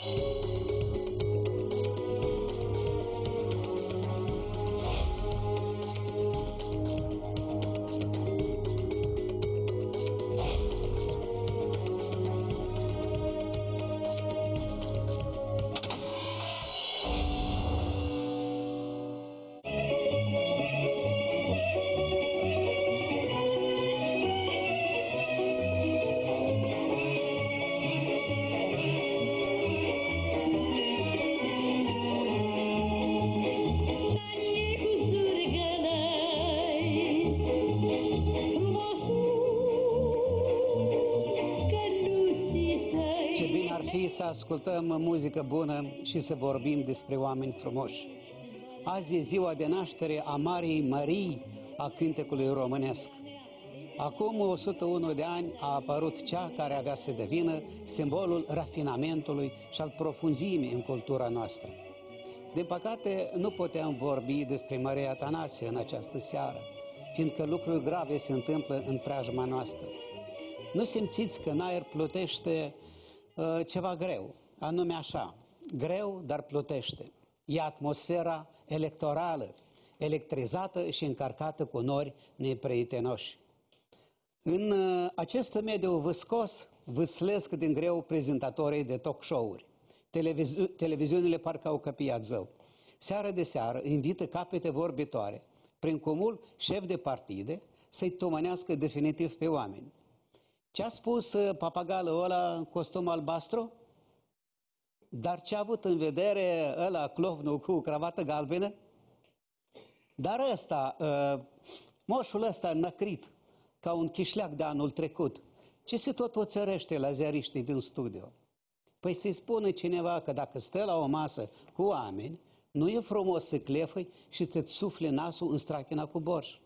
Să ascultăm muzică bună și să vorbim despre oameni frumoși. Azi e ziua de naștere a Marii Mării a cântecului românesc. Acum 101 de ani a apărut cea care avea să devină simbolul rafinamentului și al profunzimii în cultura noastră. Din păcate, nu putem vorbi despre Maria Atanasie în această seară, fiindcă lucruri grave se întâmplă în preajma noastră. Nu simțiți că în aer plutește ceva greu, anume așa, greu, dar plutește. E atmosfera electorală, electrizată și încărcată cu nori neprietenoși. În acest mediu vâscos vâslesc din greu prezentatorii de talk show-uri. Televiziunile parcă au copiat zău. Seară de seară invită capete vorbitoare, prin cumul șef de partide, să-i tumănească definitiv pe oameni. Ce-a spus papagalul ăla în costum albastru? Dar ce-a avut în vedere ăla clovnul cu cravată galbenă? Dar ăsta, moșul ăsta năcrit, ca un chișleac de anul trecut, ce se tot oțărește la ziariștii din studio? Păi să-i spună cineva că dacă stă la o masă cu oameni, nu e frumos să clefăi și să-ți sufle nasul în strachina cu borș.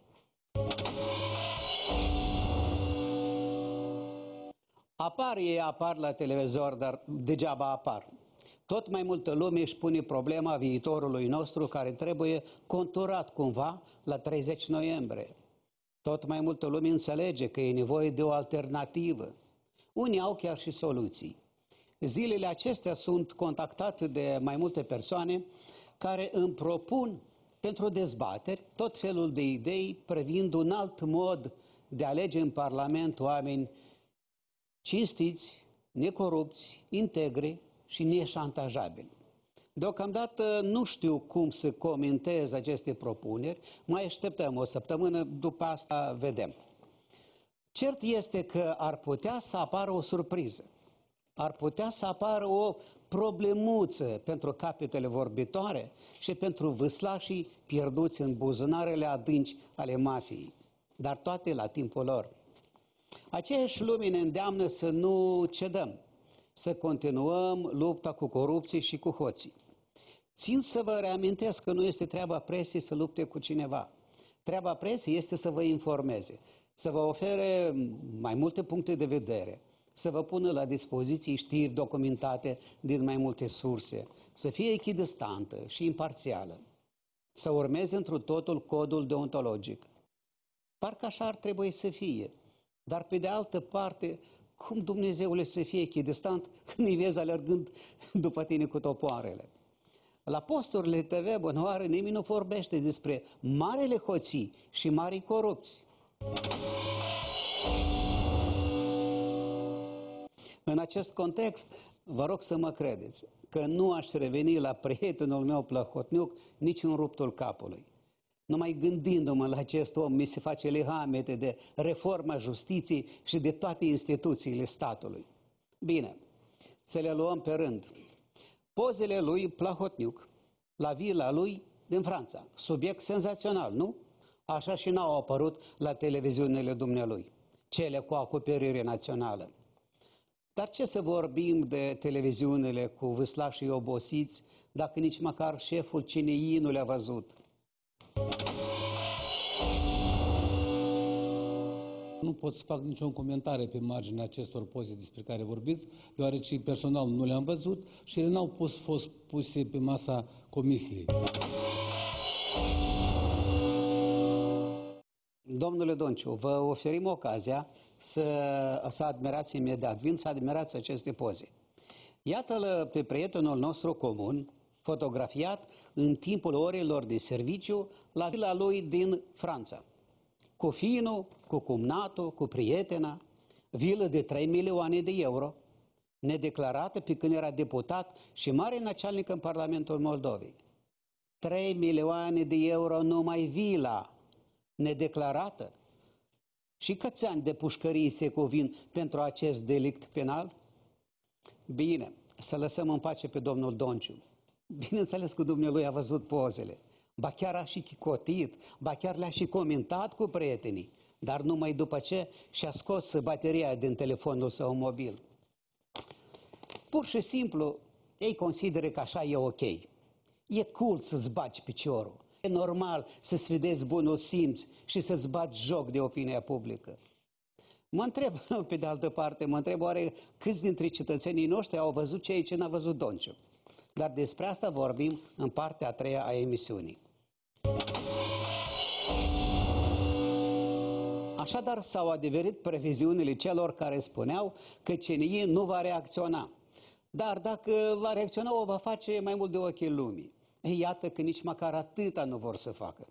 Apar la televizor, dar degeaba apar. Tot mai multă lume își pune problema viitorului nostru care trebuie conturat cumva la 30 noiembrie. Tot mai multă lume înțelege că e nevoie de o alternativă. Unii au chiar și soluții. Zilele acestea sunt contactate de mai multe persoane care îmi propun pentru dezbateri tot felul de idei privind un alt mod de a alege în Parlament oameni cinstiți, necorupți, integri și neșantajabili. Deocamdată nu știu cum să comentez aceste propuneri, mai așteptăm o săptămână, după asta vedem. Cert este că ar putea să apară o surpriză, ar putea să apară o problemuță pentru capetele vorbitoare și pentru vâslașii pierduți în buzunarele adânci ale mafiei, dar toate la timpul lor. Aceeași lume ne îndeamnă să nu cedăm, să continuăm lupta cu corupții și cu hoții. Țin să vă reamintesc că nu este treaba presiei să lupte cu cineva. Treaba presiei este să vă informeze, să vă ofere mai multe puncte de vedere, să vă pună la dispoziție știri documentate din mai multe surse, să fie echidistantă și imparțială, să urmeze întru totul codul deontologic. Parcă așa ar trebui să fie. Dar pe de altă parte, cum Dumnezeule să fie echidistant când îi vezi alergând după tine cu topoarele? La posturile TV, bănoare, nimeni nu vorbește despre marele hoții și marii corupți. În acest context, vă rog să mă credeți că nu aș reveni la prietenul meu Plahotniuc nici în ruptul capului. Numai gândindu-mă la acest om, mi se face lehamete de reforma justiției și de toate instituțiile statului. Bine, să le luăm pe rând. Pozele lui Plahotniuc la vila lui din Franța. Subiect senzațional, nu? Așa și n-au apărut la televiziunile dumnealui, cele cu acoperire națională. Dar ce să vorbim de televiziunile cu vâslașii obosiți, dacă nici măcar șeful CNI nu le-a văzut? Nu pot să fac niciun comentariu pe marginea acestor poze despre care vorbiți, deoarece personal nu le-am văzut și ele n-au fost puse pe masa comisiei. Domnule Donciu, vă oferim ocazia să admirați imediat, vin să admirați aceste poze. Iată-l pe prietenul nostru comun, fotografiat în timpul orelor de serviciu la vila lui din Franța. Cu finul, cu cumnatul, cu prietena, vilă de 3 milioane de euro, nedeclarată pe când era deputat și mare năcealnic în Parlamentul Moldovei. 3 milioane de euro numai vila, nedeclarată. Și câți ani de pușcărie se cuvin pentru acest delict penal? Bine, să lăsăm în pace pe domnul Donciu. Bineînțeles că dumnealui a văzut pozele, ba chiar a și chicotit, ba chiar le-a și comentat cu prietenii, dar numai după ce și-a scos bateria din telefonul său mobil. Pur și simplu, ei consideră că așa e ok. E cool să-ți bagi piciorul. E normal să-ți vedeți bunul simț și să-ți bagi joc de opinia publică. Mă întreb, pe de altă parte, oare câți dintre cetățenii noștri au văzut ceea ce n-a văzut Donciu? Dar despre asta vorbim în partea a treia a emisiunii. Așadar, s-au adeverit previziunile celor care spuneau că CNI nu va reacționa. Dar dacă va reacționa, o va face mai mult de ochii lumii. Ei, iată că nici măcar atâta nu vor să facă.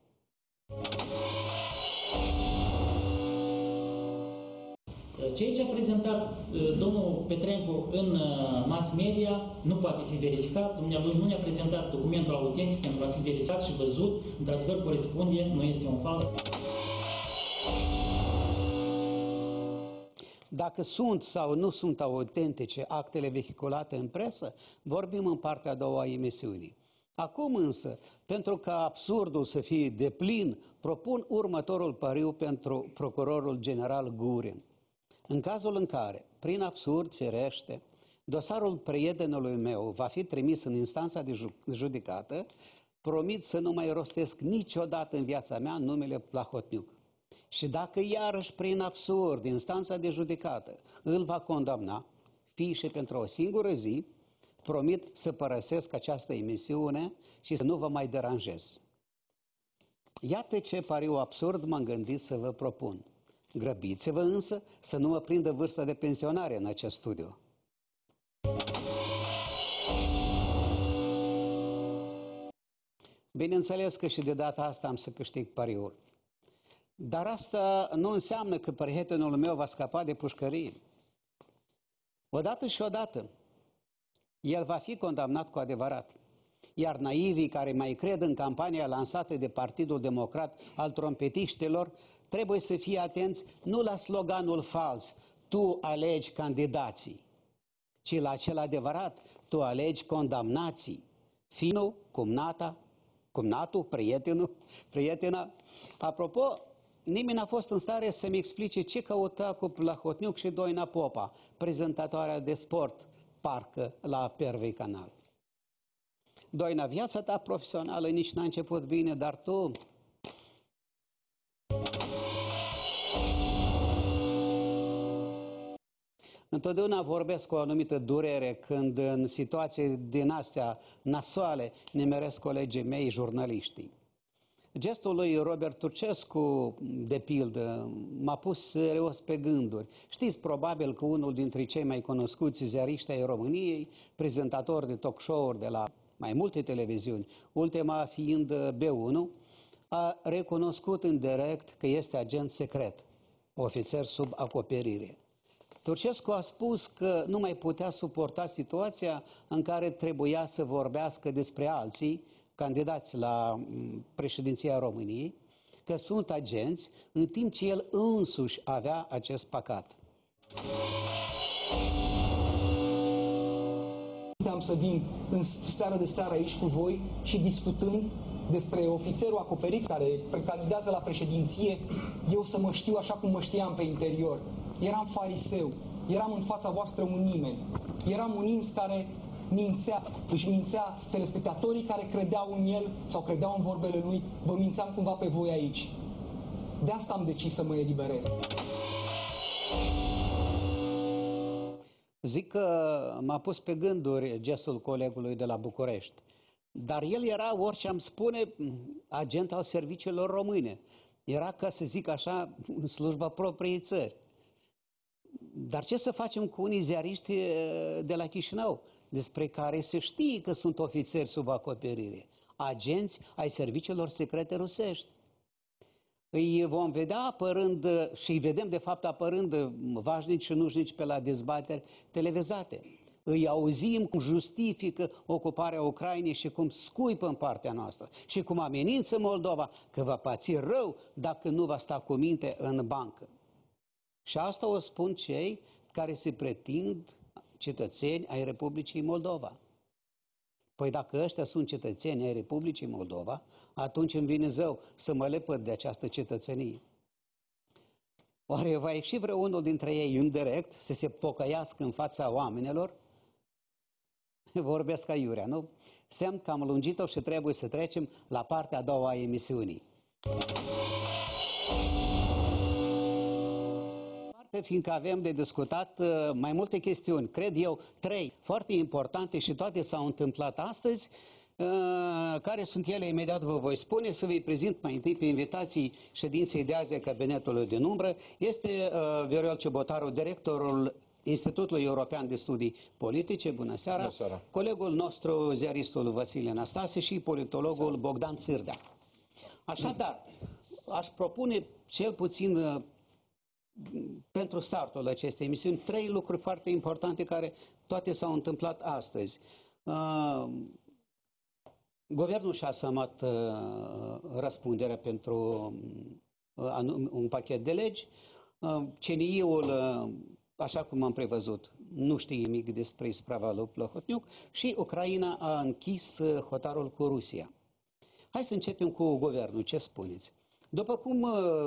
Ceea ce a prezentat domnul Petrencu în mass media nu poate fi verificat. Dumnealui nu ne-a prezentat documentul autentic pentru a fi verificat și văzut. Într-adevăr, corespunde, nu este un fals. Dacă sunt sau nu sunt autentice actele vehiculate în presă, vorbim în partea a doua a emisiunii. Acum însă, pentru ca absurdul să fie deplin, propun următorul pariu pentru procurorul general Gurin. În cazul în care, prin absurd, firește, dosarul prietenului meu va fi trimis în instanța de judecată, promit să nu mai rostesc niciodată în viața mea numele Plahotniuc. Și dacă iarăși, prin absurd, instanța de judecată îl va condamna, fie și pentru o singură zi, promit să părăsesc această emisiune și să nu vă mai deranjez. Iată ce pariu absurd m-am gândit să vă propun. Grăbiți-vă însă să nu mă prindă vârsta de pensionare în acest studiu. Bineînțeles că și de data asta am să câștig pariul. Dar asta nu înseamnă că prietenul meu va scapa de pușcărie. Odată și odată, el va fi condamnat cu adevărat. Iar naivii care mai cred în campania lansată de Partidul Democrat al trompetiștilor trebuie să fie atenți nu la sloganul fals, tu alegi candidații, ci la cel adevărat, tu alegi condamnații. Finul, cumnatul, prietena. Apropo, nimeni n-a fost în stare să-mi explice ce căuta cu Plahotniuc și Doina Popa, prezentatoarea de sport, parcă la Pervei Canal. Doina, viața ta profesională nici n-a început bine, dar tu... Întotdeauna vorbesc cu o anumită durere când în situații din astea nasoale nimeresc colegii mei, jurnaliștii. Gestul lui Robert Turcescu, de pildă, m-a pus serios pe gânduri. Știți probabil că unul dintre cei mai cunoscuți ziariști ai României, prezentator de talk show-uri de la mai multe televiziuni, ultima fiind B1, a recunoscut în direct că este agent secret, ofițer sub acoperire. Turcescu a spus că nu mai putea suporta situația în care trebuia să vorbească despre alții, candidați la președinția României, că sunt agenți, în timp ce el însuși avea acest păcat. Am să vin în seară de seară aici cu voi și discutând despre ofițerul acoperit care candidează la președinție, eu să mă știu așa cum mă știam pe interior. Eram fariseu, eram în fața voastră un nimeni, eram un ins care își mințea telespectatorii care credeau în el sau credeau în vorbele lui, vă mințeam cumva pe voi aici. De asta am decis să mă eliberez. Zic că m-a pus pe gânduri gestul colegului de la București, dar el era, orice am spune, agent al serviciilor române. Era, ca să zic așa, în slujba propriei țări. Dar ce să facem cu unii ziariști de la Chișinău, despre care se știe că sunt ofițeri sub acoperire, agenți ai serviciilor secrete rusești. Îi vom vedea apărând, și îi vedem de fapt apărând vașnici și nușnici pe la dezbateri televizate. Îi auzim cum justifică ocuparea Ucrainei și cum scuipă în partea noastră și cum amenință Moldova că va păți rău dacă nu va sta cu minte în bancă. Și asta o spun cei care se pretind cetățeni ai Republicii Moldova. Păi dacă ăștia sunt cetățeni ai Republicii Moldova, atunci îmi vine zău să mă lepăd de această cetățenie. Oare va ieși vreunul dintre ei indirect să se pocăiască în fața oamenilor? Vorbesc aiurea, nu? Semn că am lungit-o și trebuie să trecem la partea a doua a emisiunii. Fiindcă avem de discutat mai multe chestiuni, cred eu, 3 foarte importante și toate s-au întâmplat astăzi. Care sunt ele, imediat vă voi spune, să vă prezint mai întâi pe invitații ședinței de azi a Cabinetului din umbră. Este Viorel Ciubotaru, directorul Institutului European de Studii Politice. Bună seara! Bună seara! Colegul nostru, ziaristul Vasile Năstase și politologul Bogdan Țârdea. Așadar, aș propune cel puțin pentru startul acestei emisiuni 3 lucruri foarte importante care toate s-au întâmplat astăzi. Guvernul și-a asumat răspunderea pentru un pachet de legi. CNI-ul, așa cum am prevăzut, nu știe nimic despre isprava lui Plahotniuc și Ucraina a închis hotarul cu Rusia. Hai să începem cu guvernul. Ce spuneți? După cum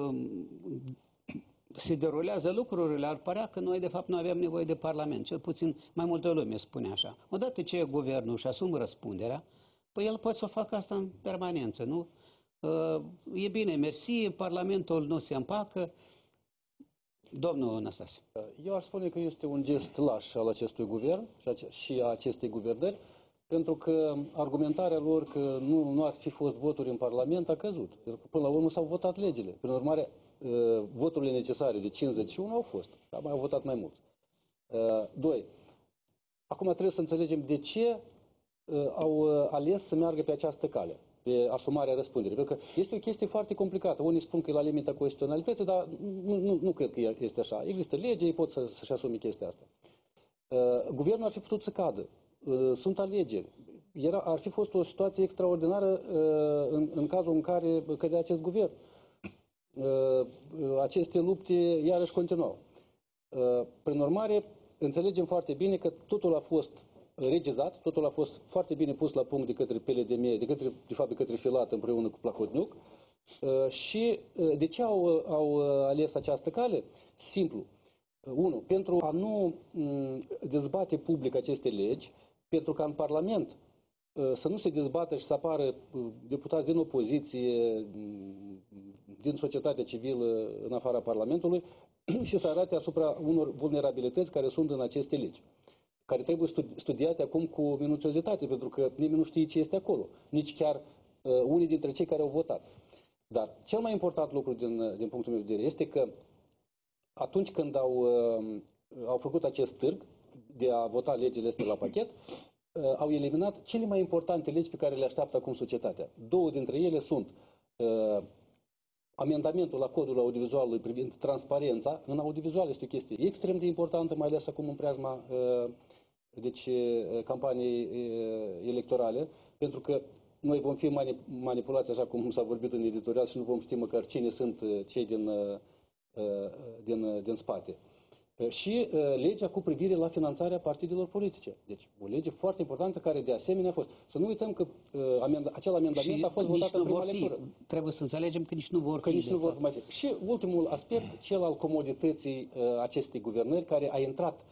se derulează lucrurile, ar părea că noi de fapt nu avem nevoie de Parlament. Cel puțin mai multă lume spune așa. Odată ce guvernul își asumă răspunderea, păi el poate să facă asta în permanență, nu? E bine, mersi, Parlamentul nu se împacă. Domnul Năstase. Eu aș spune că este un gest laș al acestui guvern și a acestei guvernări, pentru că argumentarea lor că nu ar fi fost voturi în Parlament a căzut. Pentru că până la urmă s-au votat legile. Prin urmare, voturile necesare de 51 au fost. Dar mai au votat mai mulți. 2. Acum trebuie să înțelegem de ce au ales să meargă pe această cale, pe asumarea răspunderii. Pentru că este o chestie foarte complicată. Unii spun că e la limita constituționalității, dar nu cred că este așa. Există lege, ei pot să-și asume chestia asta. Guvernul ar fi putut să cadă. Sunt alegeri. Ar fi fost o situație extraordinară în cazul în care cădea acest guvern. Aceste lupte iarăși continuau. Prin urmare, înțelegem foarte bine că totul a fost regizat, totul a fost foarte bine pus la punct de către PLDM, de fapt de către Filat împreună cu Plahotniuc. Și de ce au ales această cale? Simplu. 1. Pentru a nu dezbate public aceste legi, pentru ca în Parlament să nu se dezbată și să apară deputați din opoziție, din societatea civilă în afara Parlamentului și să arate asupra unor vulnerabilități care sunt în aceste legi, care trebuie studiate acum cu minuțiozitate, pentru că nimeni nu știe ce este acolo, nici chiar unii dintre cei care au votat. Dar cel mai important lucru din punctul meu de vedere este că atunci când au făcut acest târg de a vota legile astea la pachet, au eliminat cele mai importante legi pe care le așteaptă acum societatea. 2 dintre ele sunt amendamentul la codul audiovizualului privind transparența. În audiovizual este o chestie extrem de importantă, mai ales acum în preajma campaniei electorale, din că noi vom fi manipulați, așa cum s-a vorbit în editorial, și nu vom ști măcar cine sunt cei din spate. Și legea cu privire la finanțarea partidelor politice. Deci o lege foarte importantă care de asemenea a fost. Să nu uităm că acel amendament a fost votat în prima lectură. Trebuie să înțelegem că nici nu vor fi. Nici nu vor mai fi. Și ultimul aspect, cel al comodității acestei guvernări, care a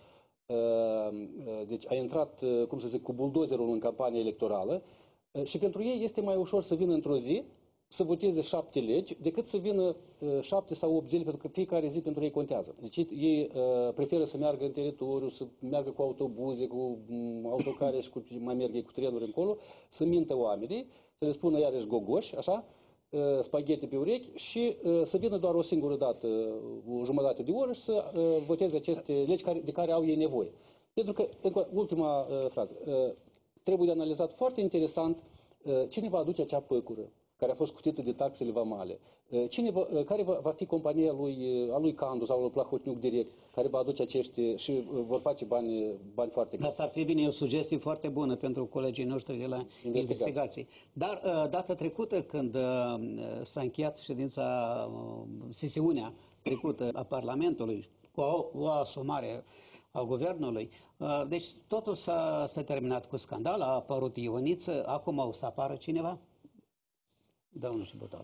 intrat, cum să zic, cu buldozerul în campania electorală. Și pentru ei este mai ușor să vină într-o zi, să voteze 7 legi, decât să vină 7 sau 8 zile, pentru că fiecare zi pentru ei contează. Deci ei preferă să meargă în teritoriu, să meargă cu autobuze, cu autocare și mai merg ei cu trenuri încolo, să mintă oamenii, să le spună iarăși gogoși, așa, spaghete pe urechi și să vină doar o singură dată, o jumătate de oră și să voteze aceste legi de care au ei nevoie. Pentru că, ultima frază, trebuie analizat foarte interesant cine va aduce acea păcură care a fost scutită de taxele vamale. Care va fi compania a lui Candu sau lui Plahotniuc direct, care va aduce acești și vor face bani foarte greu. Asta ar fi bine, e o sugestie foarte bună pentru colegii noștri de la investigații. Dar data trecută, când s-a încheiat ședința, sesiunea trecută a Parlamentului, cu o asumare a guvernului, deci totul s-a terminat cu scandal, a apărut Ioniță, acum o să apară cineva? Domnul Șibutor.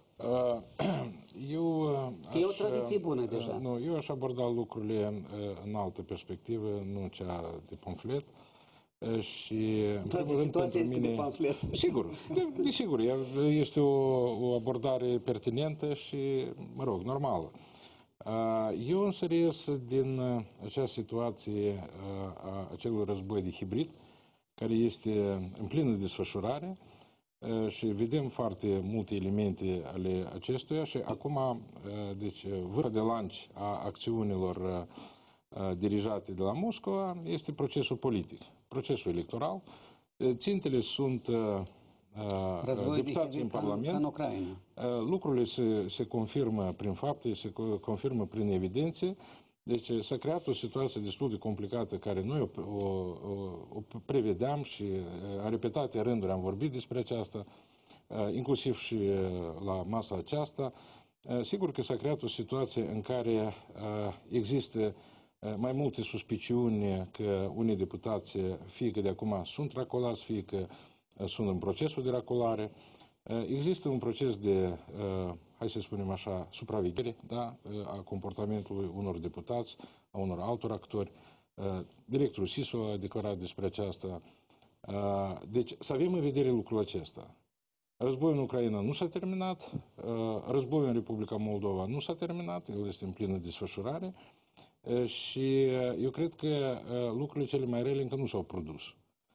E o tradiție bună deja. Nu, eu aș aborda lucrurile în altă perspectivă, nu cea de pamflet. Și, în primul rând, pentru mine, de pamflet. Sigur, desigur, este o abordare pertinentă și, mă rog, normală. Eu însăriesc din această situație a acelui război de hibrid, care este în plină desfășurare, și vedem foarte multe elemente ale acestuia și acum, deci, vârfa de lanț a acțiunilor dirijate de la Moscova este procesul politic, procesul electoral. Țintele sunt deputații în Parlament. În Ucraina. Lucrurile se confirmă prin fapte, se confirmă prin evidențe. Deci s-a creat o situație destul de complicată care noi o prevedeam și a repetate rânduri am vorbit despre aceasta, inclusiv și la masa aceasta. Sigur că s-a creat o situație în care există mai multe suspiciuni că unii deputați fie că de acum sunt racolați, fie că sunt în procesul de racolare. Există un proces de, hai să spunem așa, supraveghere, da, a comportamentului unor deputați, a unor altor actori. Directorul SIS-ul a declarat despre aceasta. Deci să avem în vedere lucrul acesta. Războiul în Ucraina nu s-a terminat, războiul în Republica Moldova nu s-a terminat, el este în plină desfășurare și eu cred că lucrurile cele mai rele încă nu s-au produs.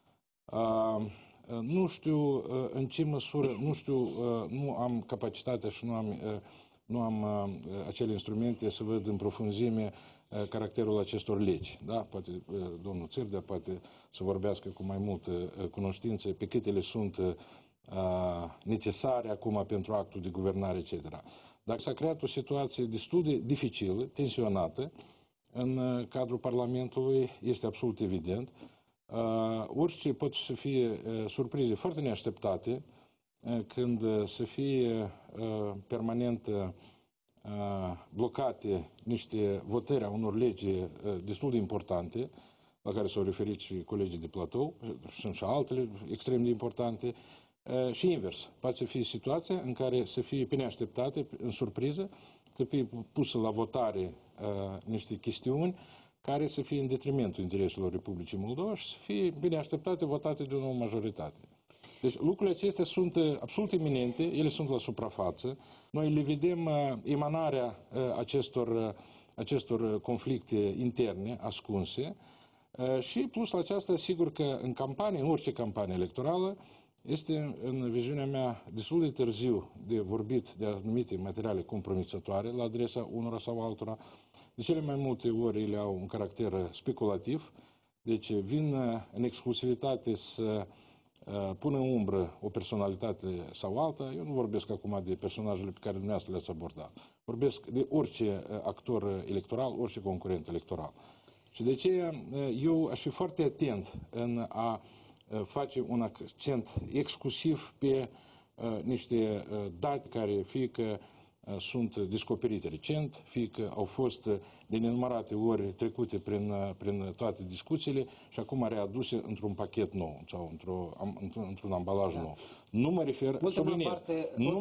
Nu știu în ce măsură, nu am capacitatea și nu am acele instrumente să văd în profunzime caracterul acestor legi. Da? Poate domnul Țârdea poate să vorbească cu mai multă cunoștință pe câtele sunt necesare acum pentru actul de guvernare, etc. Dar s-a creat o situație destul de dificilă, tensionată, în cadrul Parlamentului, este absolut evident. Orice pot să fie surprize foarte neașteptate când să fie permanent blocate niște votări a unor legi destul de importante, la care s-au referit și colegii de platou, sunt și altele extrem de importante, și invers. Poate să fie situația în care să fie pe neașteptate, în surpriză, să fie pusă la votare niște chestiuni care să fie în detrimentul intereselor Republicii Moldova și să fie bine așteptate, votate de o nouă majoritate. Deci lucrurile acestea sunt absolut iminente, ele sunt la suprafață. Noi le vedem emanarea acestor conflicte interne, ascunse, și plus la aceasta, sigur că în campanie, în orice campanie electorală, este, în viziunea mea, destul de târziu de vorbit de anumite materiale compromisătoare la adresa unora sau altora. De cele mai multe ori ele au un caracter speculativ, deci vin în exclusivitate să pună în umbră o personalitate sau alta. Eu nu vorbesc acum de personajele pe care dumneavoastră le-ați abordat. Vorbesc de orice actor electoral, orice concurent electoral. Și de aceea eu aș fi foarte atent în a face un accent exclusiv pe niște date care fie că sunt descoperite recent, fie că au fost de nenumărate ori trecute prin toate discuțiile și acum readuse într-un pachet nou sau într-un ambalaj nou. Nu mă refer, subliniez, nu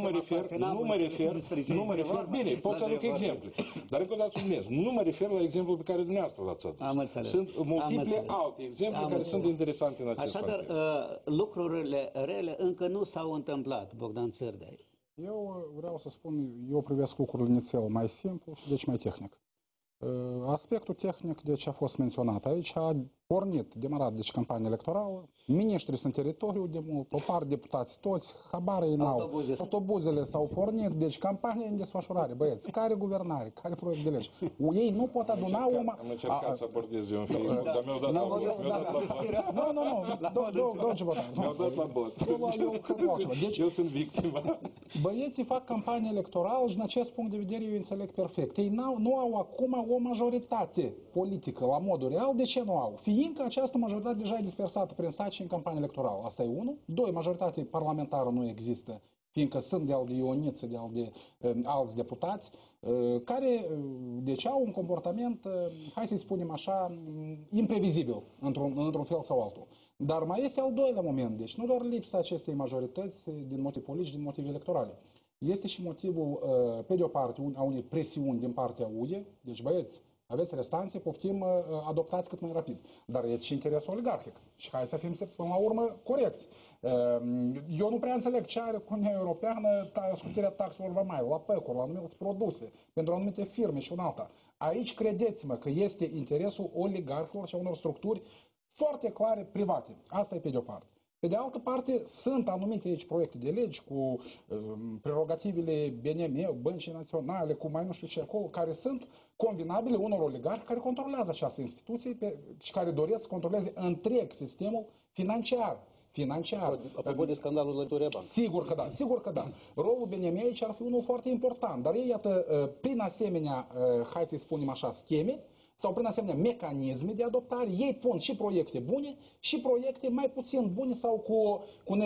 mă refer, bine, pot să aduc exemple, dar încă o dată subliniez, nu mă refer la exemplul pe care dumneavoastră l-ați adus. Sunt multiple alte exemple care sunt interesante în acest context. Așadar, lucrurile rele încă nu s-au întâmplat, Bogdan Țârdea. Eu vreau să spun, eu privesc lucrurile nițel mai simplu și deci mai tehnic. Aspectul tehnic, deci a fost menționat aici, pornit, demarat, deci campania electorală, miniștrii sunt teritoriu de mult, o parte deputați toți, habară n-au. Autobuzele s-au pornit, deci campania în desfășurare, băieți, care guvernare, care proiect de lege. Ei nu pot aduna o... Am încercat să abordez eu un film, dar mi-au dat la bot. Mi-au dat la bot. Eu sunt victima. Băieții fac campanie electorală și în acest punct de vedere eu înțeleg perfect. Ei nu au acum o majoritate politică la modul real. De ce nu au? Fiindcă această majoritate deja e dispersată prin stat și în campanie electorală. Asta e unul. Doi, majoritate parlamentară nu există, fiindcă sunt de-al de Ioniță, de-al de alți deputați, care deci au un comportament, hai să-i spunem așa, imprevizibil, într-un fel sau altul. Dar mai este al doilea moment, deci nu doar lipsa acestei majorități din motive politice, din motive electorale. Este și motivul, pe de o parte, a unei presiuni din partea UE, deci băieți, aveți restanțe, poftim, adoptați cât mai rapid. Dar este și interesul oligarhic. Și hai să fim, până la urmă, corecți. Eu nu prea înțeleg ce are cu Uniunea Europeană scutirea taxelor vamale, la păcuri, la anumite produse, pentru anumite firme și un alta. Aici, credeți-mă, că este interesul oligarhilor și a unor structuri foarte clare private. Asta e pe de o parte. Pe de altă parte, sunt anumite aici proiecte de legi cu prerogativele BNM, băncii naționale, cu mai nu știu ce acolo, care sunt convenabile unor oligarhi care controlează această instituție și care doresc să controleze întreg sistemul financiar. Apropo de scandalul Lăitoria Bank. Sigur că da, sigur că da. Rolul BNM aici ar fi unul foarte important, dar ei, iată, prin asemenea, hai să-i spunem așa, scheme, sau prin asemenea mecanisme de adoptare, ei pun și proiecte bune și proiecte mai puțin bune sau cu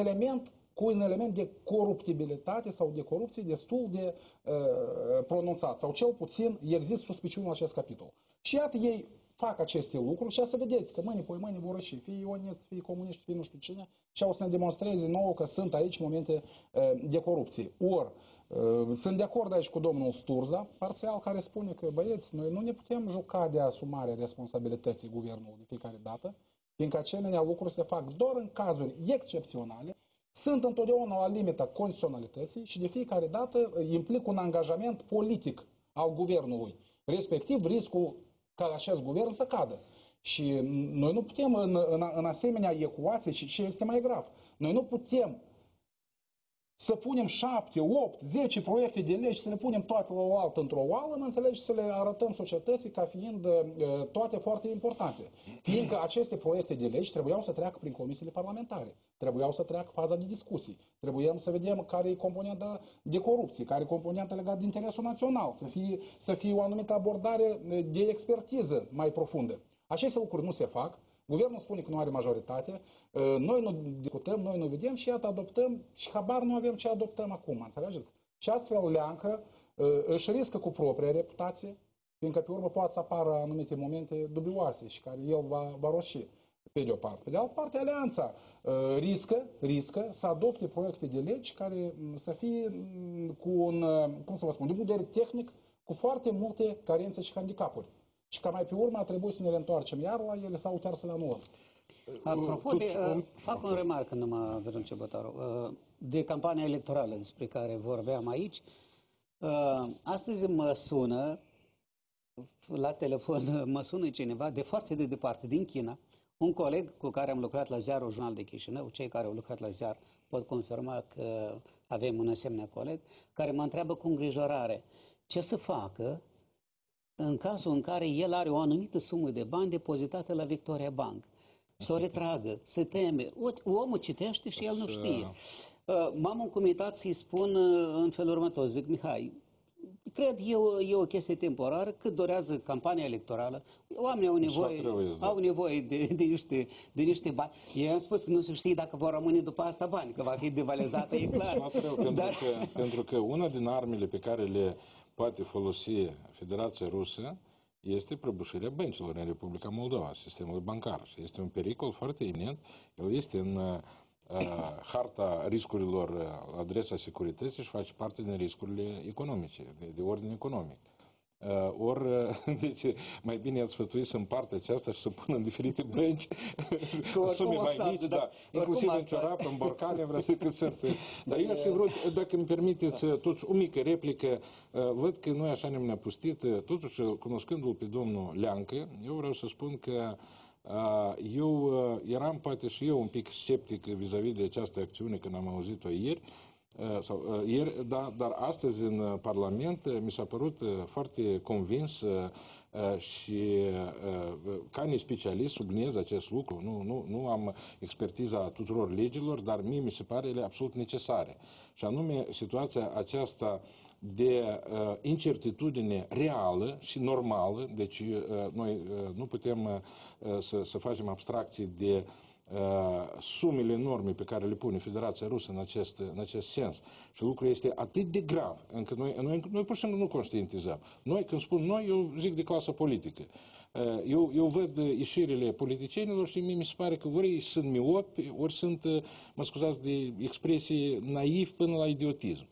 un element de coruptibilitate sau de corupție destul de pronunțat. Sau cel puțin există suspiciuni la acest capitol. Și iată, ei fac aceste lucruri și să vedeți că mâine vor ieși, fie ioniți, fie comuniști, fie nu știu cine, și au să ne demonstreze nouă că sunt aici momente de corupție. Ori, sunt de acord aici cu domnul Sturza, parțial, care spune că, băieți, noi nu ne putem juca de asumarea responsabilității guvernului de fiecare dată, fiindcă asemenea lucruri se fac doar în cazuri excepționale, sunt întotdeauna la limita condiționalității și de fiecare dată implică un angajament politic al guvernului, respectiv riscul ca acest guvern să cadă. Și noi nu putem în asemenea ecuație, și ce este mai grav, noi nu putem să punem 7, 8, 10 proiecte de legi, să le punem toate la oaltă într-o oală, mă înțelegi, să le arătăm societății ca fiind toate foarte importante. Fiindcă aceste proiecte de legi trebuiau să treacă prin comisiile parlamentare, trebuiau să treacă faza de discuții, trebuiam să vedem care e componenta de corupție, care e componenta legată de interesul național, să fie o anumită abordare de expertiză mai profundă. Aceste lucruri nu se fac. Guvernul spune că nu are majoritate, noi nu discutăm, noi nu vedem și iată adoptăm și habar nu avem ce adoptăm acum, înțelegeți? Și astfel Leancă își riscă cu propria reputație, fiindcă pe urmă poate să apară anumite momente dubioase și care el va roși pe de o parte. Pe de altă parte, Alianța riscă să adopte proiecte de legi care să fie cu un, cum să vă spun, din punct de vedere tehnic, cu foarte multe carențe și handicapuri. Și ca mai pe urmă a trebuit să ne reîntoarcem iar la ele sau chiar să le anulăm. Apropo de, fac o remarcă numai, Vărunce Bătaru, de campania electorală despre care vorbeam aici. Astăzi mă sună, la telefon mă sună cineva de foarte de departe, din China, un coleg cu care am lucrat la ziarul Jurnal de Chișinău, cei care au lucrat la ziar pot confirma că avem un asemenea coleg, care mă întreabă cu îngrijorare ce să facă în cazul în care el are o anumită sumă de bani depozitată la Victoria Bank. Să o retragă, se teme. Omul citește și el nu știe. M-am încumetat să-i spun în felul următor, zic, Mihai, cred e o chestie temporară, cât durează campania electorală, oamenii au nevoie de niște bani. Eu am spus că nu se știe dacă vor rămâne după asta bani, că va fi devalizată, e clar. Pentru că una din armele pe care le poate folosi Federația Rusă este prăbușirea băncilor în Republica Moldova, sistemului bancar. Și este un pericol foarte iminent. El este în harta riscurilor la adresa securității și face parte din riscurile economice, de ordine economic. Deci, mai bine i-ați sfătuit să împartă aceasta și să pună în diferite bănci sume mai mici, da, inclusiv în ciorapă, în borcane, vreau să cât sunt. Dar eu aș fi vrut, dacă îmi permiteți, totuși, o mică replică, văd că noi așa ne-am năpustit, totuși, cunoscându-l pe domnul Leancă, eu vreau să spun că Eu eram poate și eu un pic sceptic vis-a-vis de această acțiune când am auzit-o ieri, dar astăzi în Parlament mi s-a părut foarte convins și ca specialist subliniez acest lucru. Nu am expertiza tuturor legilor, dar mie mi se pare ele absolut necesare. Și anume situația aceasta de incertitudine reală și normală, deci noi nu putem să facem abstracții de sumele enorme pe care le pune Federația Rusă în acest sens. Și lucrul este atât de grav, încât noi pur și simplu nu conștientizăm. Noi, când spun noi, eu zic de clasă politică. Eu văd ieșirile politicienilor și mie mi se pare că ori sunt miopi, ori sunt, mă scuzați de expresii, naivi până la idiotism.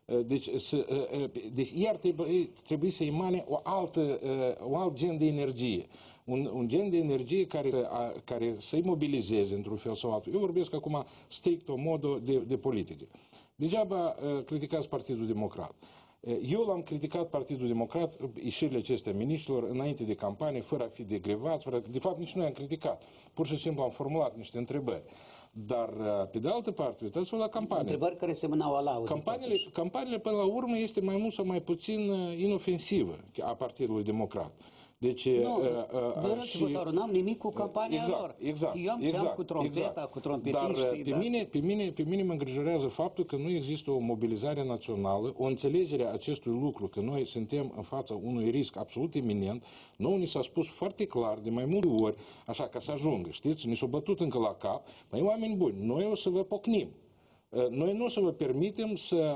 Deci iar trebuie să emane un alt gen de energie. Un gen de energie care să-i mobilizeze într-un fel sau altul. Eu vorbesc acum strict o modă de politică. Degeaba criticați Partidul Democrat. Eu l-am criticat Partidul Democrat, ieșirile acestea miniștrilor, înainte de campanie, fără a fi degrevați, de fapt nici noi am criticat. Pur și simplu am formulat niște întrebări. Dar, pe de altă parte, uitați-vă la campanie. Întrebări care semănau a laudă. Campaniile, până la urmă, este mai mult sau mai puțin inofensivă a Partidului Democrat. Deci, n-am nimic cu campania lor. Eu am ceam cu trompeta, cu trompetiștii. Dar pe mine mă îngrijorează faptul că nu există o mobilizare națională, o înțelegere a acestui lucru, că noi suntem în fața unui risc absolut iminent. Nouă ni s-a spus foarte clar, de mai multe ori, așa ca să ajungă, știți, ni s-a bătut încă la cap, măi, oameni buni, noi o să vă pocnim. Noi nu o să vă permitem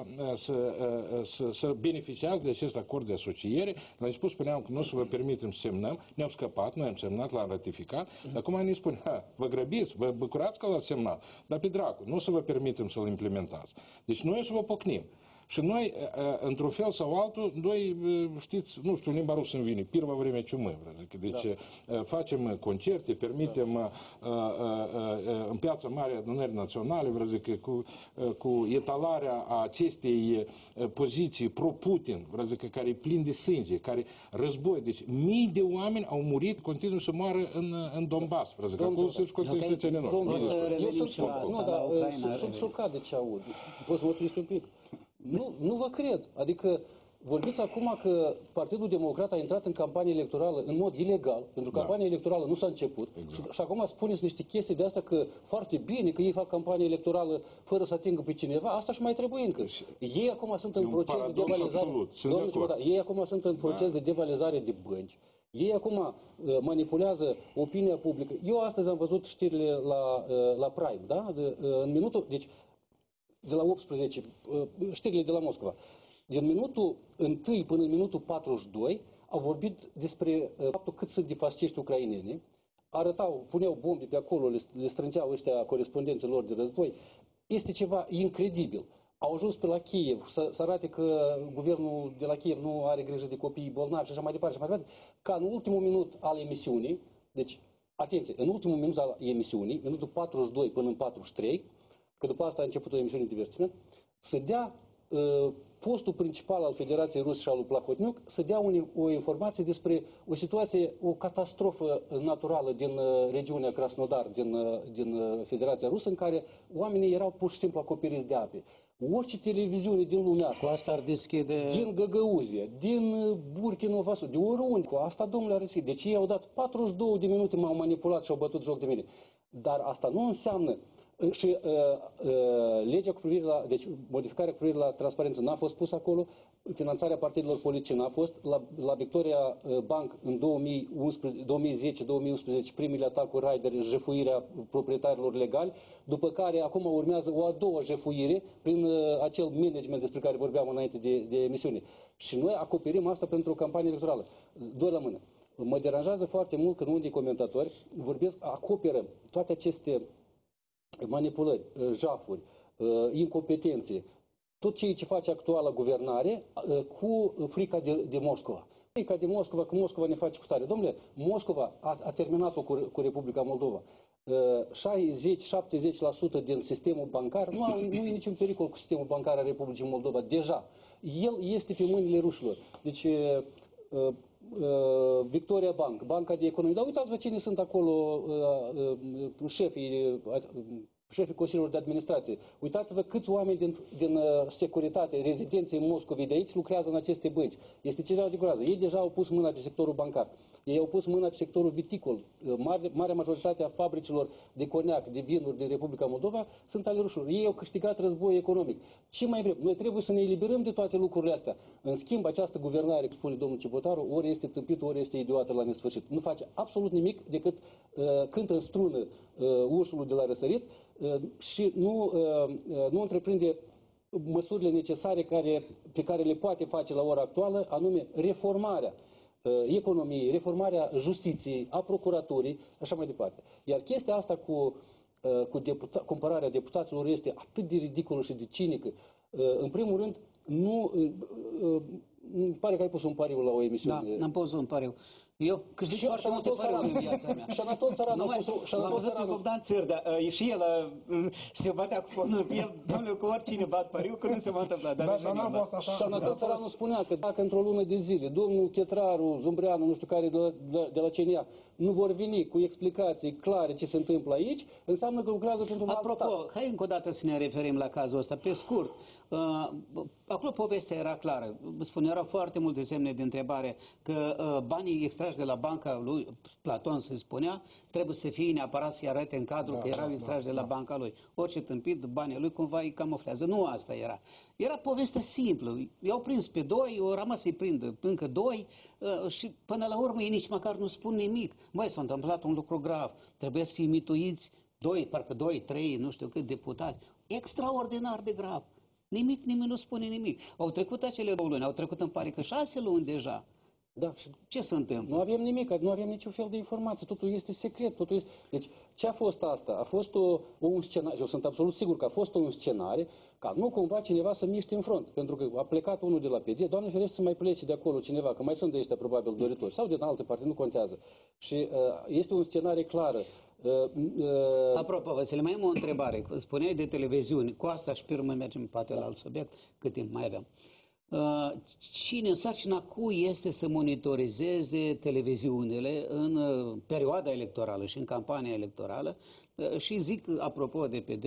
să beneficiați de acest acord de asociere. L-am spus, spuneam că nu o să vă permitem să semnăm. Ne-am scăpat, noi am semnat, l-am ratificat. Acum ne spun, vă grăbiți, vă bucurați că l-ați semnat. Dar pe dracu, nu o să vă permitem să-l implementați. Deci noi o să vă pocnim. Și noi, într-un fel sau altul, noi, știți, nu știu, limba rusă îmi vine, pirva vreme ciumă. Deci facem concerte, permitem în Piața Mare Adunării Naționale, cu etalarea acestei poziții pro-Putin, care e plin de sânge, care război. Deci mii de oameni au murit, continuă să moară în Donbass. Acolo să-și contește cele noi. Eu sunt șocat de ce aud. Poți să mă oprești un pic? Nu vă cred. Adică vorbiți acum că Partidul Democrat a intrat în campanie electorală în mod ilegal, pentru că campania electorală nu s-a început. Și acum spuneți niște chestii de astea că foarte bine că ei fac campanie electorală fără să atingă pe cineva. Asta și mai trebuie încă. Ei acum sunt în proces de devalizare. Ei acum sunt în proces de devalizare de bănci. Ei acum manipulează opinia publică. Eu astăzi am văzut știrile la Prime, da? În minutul, deci de la 18, știrile de la Moscova. Din minutul 1 până în minutul 42 au vorbit despre faptul cât sunt de fasciști ucraineni. Puneau bombe pe acolo, le strângeau ăștia corespondenții lor de război. Este ceva incredibil. Au ajuns pe la Kiev să arate că guvernul de la Kiev nu are grijă de copiii bolnavi și așa mai departe. Ca în ultimul minut al emisiunii, deci, atenție, în ultimul minut al emisiunii, minutul 42 până în 43, că după asta a început o emisiune de divertisment, să dea postul principal al Federației Ruse și al lui Plahotniuc să dea o informație despre o situație, o catastrofă naturală din regiunea Krasnodar, din Federația Rusă, în care oamenii erau pur și simplu acoperiți de ape. Orice televiziune din lumea asta, cu asta ar deschide... din Găgăuzia, din Burkina Faso, de oriunde, cu asta, domnule, ar deschide. Deci ei au dat 42 de minute, m-au manipulat și au bătut joc de mine. Dar asta nu înseamnă și legea cu privire la, deci modificarea cu privire la transparență n-a fost pusă acolo, finanțarea partidelor politice n-a fost, la Victoria Bank în 2010-2011 primele atacuri Raider, jefuirea proprietarilor legali, după care acum urmează o a doua jefuire prin acel management despre care vorbeam înainte de emisiune. Și noi acoperim asta pentru o campanie electorală. Doi la mână. Mă deranjează foarte mult că unii comentatori vorbesc, acoperă toate aceste manipulări, jafuri, incompetențe, tot ceea ce face actuala guvernare cu frica de Moscova. Frica de Moscova, că Moscova ne face cu tare. Dom'le, Moscova a terminat-o cu Republica Moldova. 60-70% din sistemul bancar, nu e niciun pericol cu sistemul bancar al Republicii Moldova. Deja, el este pe mâinile rușilor. Deci, Victoria Bank, Banca de Economie. Dar uitați-vă cine sunt acolo șefii consiliilor de administrație. Uitați-vă câți oameni din securitate, rezidenții în Moscovii de aici, lucrează în aceste bănci. Este ceva de groază. Ei deja au pus mâna pe sectorul bancar. Ei au pus mâna pe sectorul viticol. Marea majoritate a fabricilor de coniac, de vinuri din Republica Moldova sunt ale rușilor. Ei au câștigat război economic. Ce mai vrem? Noi trebuie să ne eliberăm de toate lucrurile astea. În schimb, această guvernare, spune domnul Cibotaru, ori este tâmpită, ori este idiotă la nesfârșit. Nu face absolut nimic decât cântă în strună ursul de la răsărit și nu întreprinde măsurile necesare pe care le poate face la ora actuală, anume reformarea economiei, reformarea justiției, a procuraturii, așa mai departe. Iar chestia asta cu cumpărarea deputaților este atât de ridicolă și de cinică. În primul rând, îmi pare că ai pus un pariu la o emisiune. Da, n-am pus un pariu. Eu câștig foarte multe pariuri în viața mea. Și Anatol Țăranu a pus... L-am văzut pe Bogdan Țârdă, și el se batea cu pumnul pe el, domnule, cu oricine bat pariu, că nu se va întâmpla. Și Anatol Țăranu spunea că dacă într-o lună de zile domnul Chetraru, Zumbreanu, nu știu care de la CNA, nu vor veni cu explicații clare ce se întâmplă aici, înseamnă că lucrează pentru un alt stat. Apropo, hai încă o dată să ne referim la cazul ăsta, pe scurt. Acolo povestea era clară. Spune, erau foarte multe semne de întrebare că banii extrași de la banca lui Platon, se spunea, trebuie să fie neapărat să-i arate în cadru că erau extrași de la banca lui. Orice tâmpit, banii lui cumva îi camuflează. Nu asta era. Era poveste simplă. I-au prins pe doi, au rămas să-i prindă încă doi și până la urmă ei nici măcar nu spun nimic. Băi, s-a întâmplat un lucru grav. Trebuie să fie mituiți parcă doi, trei, nu știu cât deputați. Extraordinar de grav. Nimeni nu spune nimic. Au trecut acele 2 luni, au trecut, îmi pare că 6 luni deja. Da, și ce se întâmplă? Nu avem nimic, nu avem niciun fel de informație, totul este secret. Deci, ce a fost asta? A fost un scenariu, eu sunt absolut sigur că a fost un scenariu ca nu cumva cineva să miște în front. Pentru că a plecat unul de la PD, Doamne ferește să mai plece de acolo cineva, că mai sunt de ăștia probabil doritori, sau din alte parte, nu contează. Și este un scenariu clar. Apropo, Vasile, mai am o întrebare. Spuneai de televiziuni, cu asta și pe urmă mergem poate la alt subiect, cât timp mai avem. Cine în sarcina cui este să monitorizeze televiziunile în perioada electorală și în campania electorală? Și zic, apropo de PD,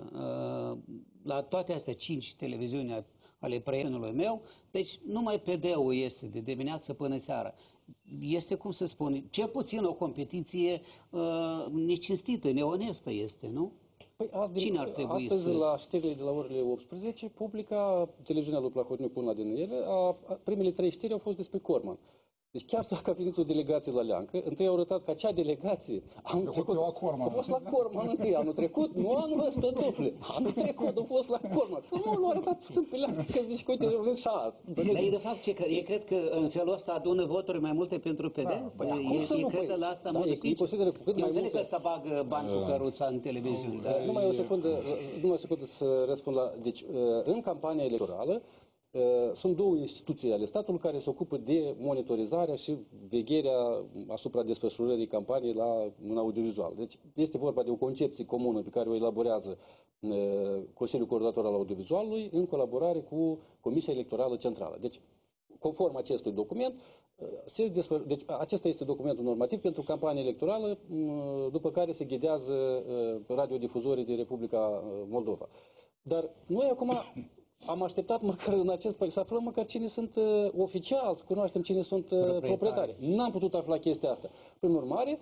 la toate astea 5 televiziuni ale prietenului meu, deci numai PD-ul este de dimineață până seara. Este, cum să spun, cel puțin o competiție necinstită, neonestă este, nu? Păi cine ar trebui astăzi, la știrile de la orele 18, publica televiziunea lui Plahotniuc până din ele, primele 3 știri au fost despre Corman. Deci chiar dacă a venit o delegație la Leancă, întâi au arătat că acea delegație anul trecut a fost la Corman întâi, anul trecut, nu anul ăsta, dufle. Anul trecut a fost la Corman. Nu l-au arătat puțin pe Leancă, că zici că uite, au venit și azi. Dar de fapt, ei cred că în felul ăsta adună voturi mai multe pentru PD? Ei cred la asta mult de eu înțeleg că ăsta bagă bani cu căruța în televiziune. Numai o secundă să răspund la... Deci, în campania electorală, sunt 2 instituții ale statului care se ocupă de monitorizarea și vegherea asupra desfășurării campaniei în audiovizual. Deci este vorba de o concepție comună pe care o elaborează Consiliul Coordonator al Audiovizualului în colaborare cu Comisia Electorală Centrală. Deci, conform acestui document, deci acesta este documentul normativ pentru campania electorală, după care se ghidează radiodifuzorii din Republica Moldova. Dar noi acum am așteptat măcar în acest pact să aflăm măcar cine sunt oficiali, să cunoaștem cine sunt proprietari. N-am putut afla chestia asta. Prin urmare,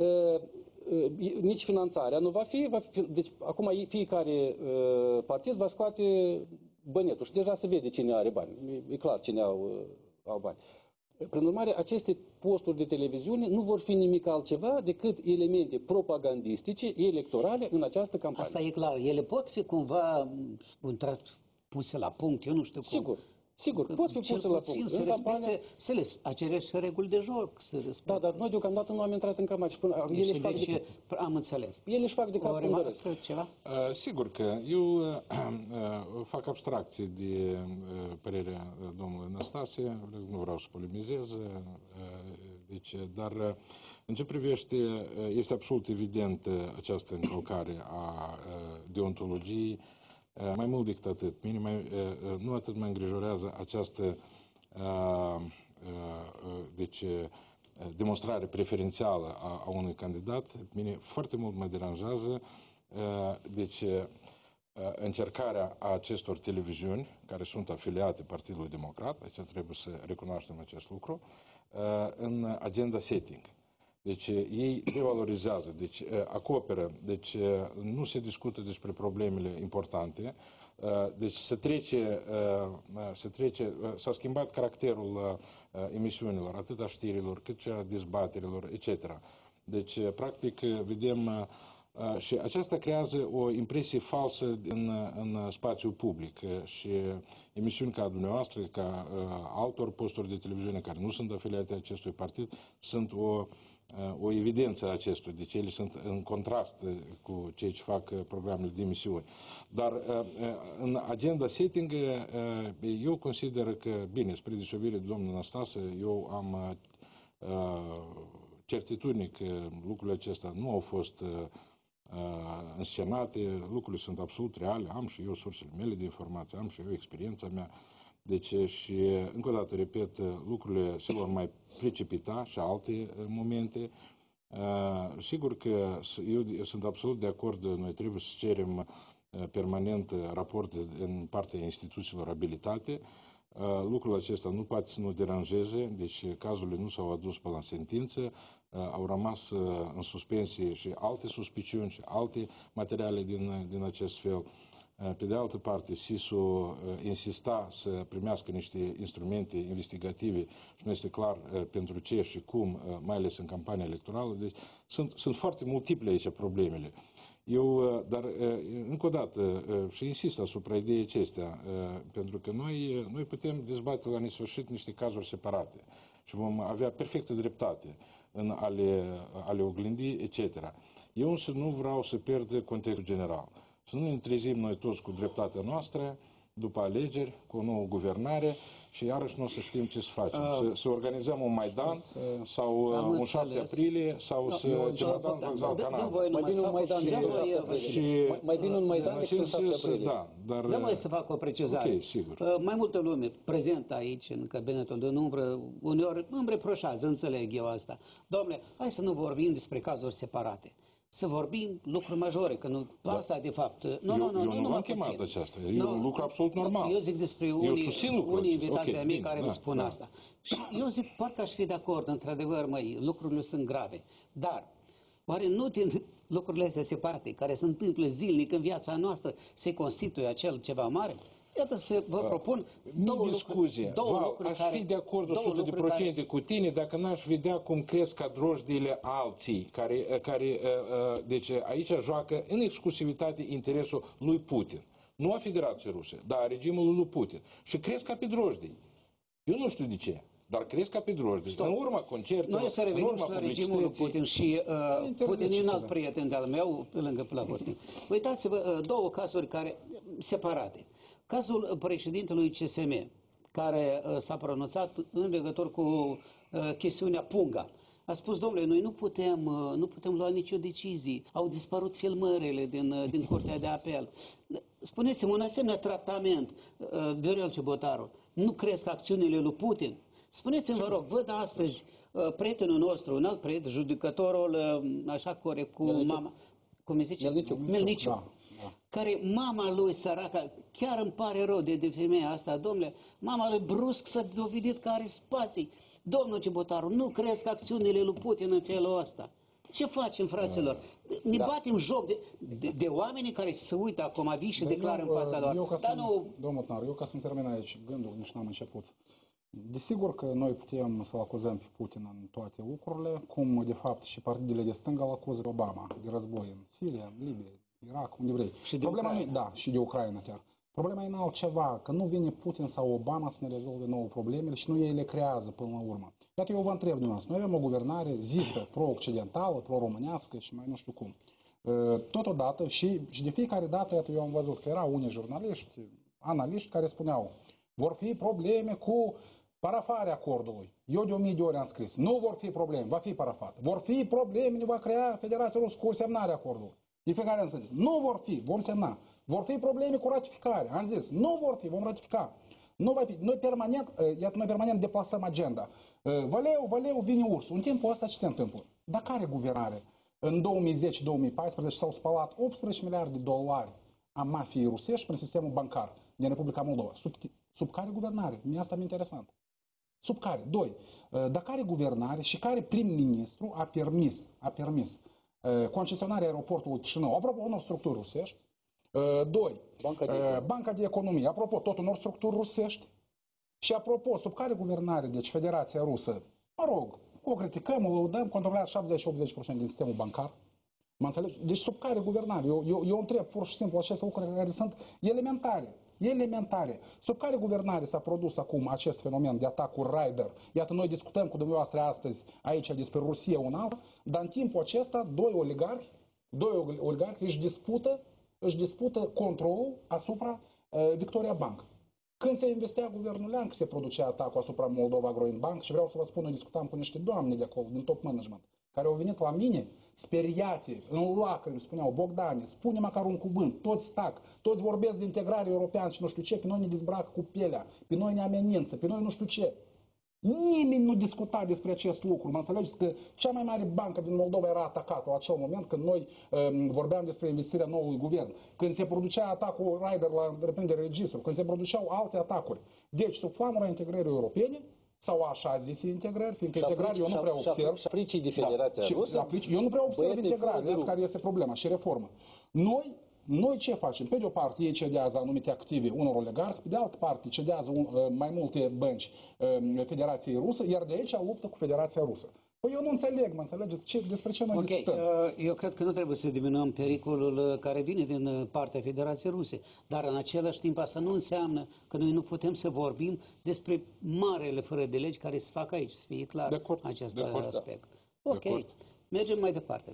nici finanțarea nu va fi. Deci acum fiecare partid va scoate bănetul și deja se vede cine are bani. E clar cine au bani. Prin urmare, aceste posturi de televiziune nu vor fi nimic altceva decât elemente propagandistice, electorale în această campanie. Asta e clar. Ele pot fi cumva puse la punct, eu nu știu cum. Sigur, pot fi puse la punct. Să respecte aceleași reguli de joc. Da, dar noi deocamdată nu am intrat în campanie. Am înțeles. Ele își fac de cap cum doresc. Sigur că eu fac abstracție de părerea domnului Năstase, nu vreau să polemizez, dar în ce privește, este absolut evident această încălcare a deontologiei. Mai mult decât atât, nu atât mă îngrijorează această deci, demonstrare preferențială a unui candidat, mine foarte mult mă deranjează deci, încercarea a acestor televiziuni, care sunt afiliate Partidului Democrat, aici trebuie să recunoaștem acest lucru, în agenda setting. Deci ei devalorizează, deci acoperă, deci nu se discută despre problemele importante, deci s-a schimbat caracterul emisiunilor, atât a știrilor, cât și a dezbaterilor, etc. Deci, practic, vedem și aceasta creează o impresie falsă în spațiul public și emisiuni ca dumneavoastră, ca altor posturi de televiziune care nu sunt afiliate acestui partid, sunt o evidență a acestuia, deci ele sunt în contrast cu cei ce fac programele de emisiuni. Dar în agenda setting, eu consider că, bine, spre deosebire de domnul Năstase, eu am certitudine că lucrurile acestea nu au fost înscenate, lucrurile sunt absolut reale, am și eu sursele mele de informații, am și eu experiența mea. Deci, și încă o dată, repet, lucrurile se vor mai precipita și alte momente. Sigur că eu sunt absolut de acord, noi trebuie să cerem permanent raporte în partea instituțiilor abilitate. Lucrul acesta nu poate să nu deranjeze, deci cazurile nu s-au adus până la sentință, au rămas în suspensie și alte suspiciuni și alte materiale din acest fel. Pe de altă parte, SIS-ul insista să primească niște instrumente investigative și nu este clar pentru ce și cum, mai ales în campania electorală. Deci sunt foarte multiple aici problemele. Dar încă o dată, și insist asupra ideii acestea, pentru că noi putem dezbate la nesfârșit niște cazuri separate și vom avea perfectă dreptate în ale oglindi, etc. Eu însă nu vreau să pierd contextul general. Să nu ne trezim noi toți cu dreptatea noastră după alegeri, cu o nouă guvernare și iarăși nu o să știm ce să facem. Să organizăm un Maidan sau un 7 aprilie sau să ceva voczal Canal. Mai bine un Maidan mai bine un Maidan decât un 7 aprilie. Da, mai să fac o precizare. Ok, sigur. Mai multă lume prezentă aici în cabinetul de umbră, uneori îmi reproșează, înțeleg eu asta. Dom'le, hai să nu vorbim despre cazuri separate. Să vorbim lucruri majore, că nu, asta de fapt... Nu am chemat aceasta, e un lucru absolut normal. Eu zic despre unii invitații ai mei care îmi spun asta. Și eu zic, parcă aș fi de acord, într-adevăr, măi, lucrurile sunt grave. Dar, oare nu din lucrurile astea separate, care se întâmplă zilnic în viața noastră, se constituie acel ceva mare? Iată să vă propun două lucruri aș fi de acord 100% cu tine dacă n-aș vedea cum cresc cadrojdiile alții, deci aici joacă în exclusivitate interesul lui Putin. Nu a Federației Ruse, dar a regimului lui Putin. Și cresc ca pe drojdii. Eu nu știu de ce. Dar crezi ca pe drojdii. În urma concertelor, noi să revenim și la regimul lui Putin și Putin e un alt prieten de-al meu, pe lângă Plahotnic. Uitați-vă, două cazuri separate. Cazul președintelui CSM, care s-a pronunțat în legătură cu chestiunea Punga. A spus, domnule, noi nu putem lua nicio decizie. Au dispărut filmările din Curtea de Apel. Spuneți-mi, un asemenea tratament, Viorel Ciubotaru, nu cresc acțiunile lui Putin? Spuneți-mi, vă rog, văd astăzi prietenul nostru, un alt prieten, judecătorul, așa corect, cu mama, cum îi zice? Melniciu. Da. Care mama lui, săraca, chiar îmi pare rău de femeia asta, domnule, mama lui brusc s-a dovedit că are spații. Domnul Ciubotaru, nu cresc acțiunile lui Putin în felul ăsta. Ce facem, fraților? Ne batem joc de oamenii care se uită acum, vii și declară în fața lor. Domnul Tnar, eu ca să-mi termin aici gândul, nici n-am început. Desigur că noi putem să-l acuzăm pe Putin în toate lucrurile, cum de fapt și partidele de stânga îl acuză pe Obama de război în Siria, în Libia, Irak, unde vrei. Și de Ucraina. Și de Ucraina chiar. Problema e în altceva, că nu vine Putin sau Obama să ne rezolve nouă problemele și nu ei le creează până la urmă. Iată, eu vă întreb dumneavoastră, noi avem o guvernare zisă pro-occidentală, pro-românească și mai nu știu cum. Totodată și de fiecare dată, iată, eu am văzut că erau unii jurnaliști, analiști care spuneau, vor fi probleme cu parafarea acordului. Eu de 1000 de ori am scris, nu vor fi probleme, va fi parafat. Vor fi probleme, ne va crea Federația Rusă cu semnarea acordului. De fiecare am zis, nu vor fi, vom semna. Vor fi probleme cu ratificare. Am zis, nu vor fi, vom ratifica. Noi permanent deplasăm agenda. Valeu, vine ursul. În timpul ăsta ce se întâmplă? Dar care guvernare? În 2010-2014 s-au spălat 18 miliarde de dolari a mafiei rusești prin sistemul bancar din Republica Moldova. Sub care guvernare? Mie asta mi-e interesant. Sub care? Doi, dar care guvernare și care prim-ministru a permis concesionarea aeroportului Chișinău, apropo, unor structuri rusești. Doi, Banca de Economie, apropo, tot unor structuri rusești. Și apropo, sub care guvernare, deci Federația Rusă, mă rog, o criticăm, o lăudăm, controlează 70-80% din sistemul bancar. Mă înțelegi? Deci sub care guvernare? Eu întreb pur și simplu aceste lucruri care sunt elementare. Sub care guvernare s-a produs acum acest fenomen de atacuri Raider? Iată, noi discutăm cu dumneavoastră astăzi aici despre Rusia un alt, dar în timpul acesta doi oligarhi își dispută controlul asupra Victoria Bank. Când se investea guvernul Leancă, se producea atacul asupra Moldova Growing Bank și vreau să vă spun, eu discutam cu niște doamne de acolo, din top management, care au venit la mine speriate, în lacrimi, spuneau, Bogdane, spune măcar un cuvânt, toți tac, toți vorbesc de integrare europeană și nu știu ce, pe noi ne dezbracă cu pielea, pe noi ne amenință, pe noi nu știu ce. Nimeni nu discuta despre acest lucru. Mă înțelegeți că cea mai mare bancă din Moldova era atacată la acel moment când noi vorbeam despre investirea noului guvern. Când se producea atacul Raider la întreprindere registru, când se produceau alte atacuri. Deci, sub flamura integrării europene, sau așa zise integrări, fiindcă integrarea eu nu prea observ. Și fricii de Federația Rusă. Eu nu prea observ integrarea, care este problema și reforma. Noi ce facem? Pe de o parte, ei cedează anumite active unor oligarhi, pe de altă parte, cedează mai multe bănci Federației Rusă, iar de aici luptă cu Federația Rusă. Păi eu nu înțeleg, mă înțelegeți? Despre ce noi discutăm? Eu cred că nu trebuie să diminuăm pericolul care vine din partea Federației Ruse, dar în același timp asta nu înseamnă că noi nu putem să vorbim despre marele fără de legi care se fac aici, să fie clar acest aspect. Da. Ok, mergem mai departe.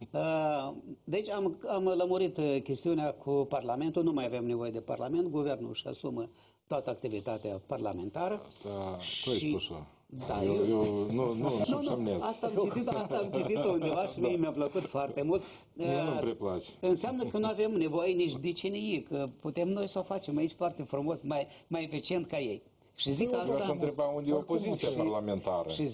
Deci am lămurit chestiunea cu Parlamentul, nu mai avem nevoie de Parlament, Guvernul își asumă toată activitatea parlamentară. Asta tu ai spus-o. Da, eu nu subsemnez. Asta am citit-o undeva și mie mi-a plăcut foarte mult. Nu-mi preplace. Înseamnă că nu avem nevoie nici de CNI, că putem noi să o facem aici foarte frumos, mai eficient ca ei. Și zic asta. Vreau să întreba unde e opoziția parlamentară. Și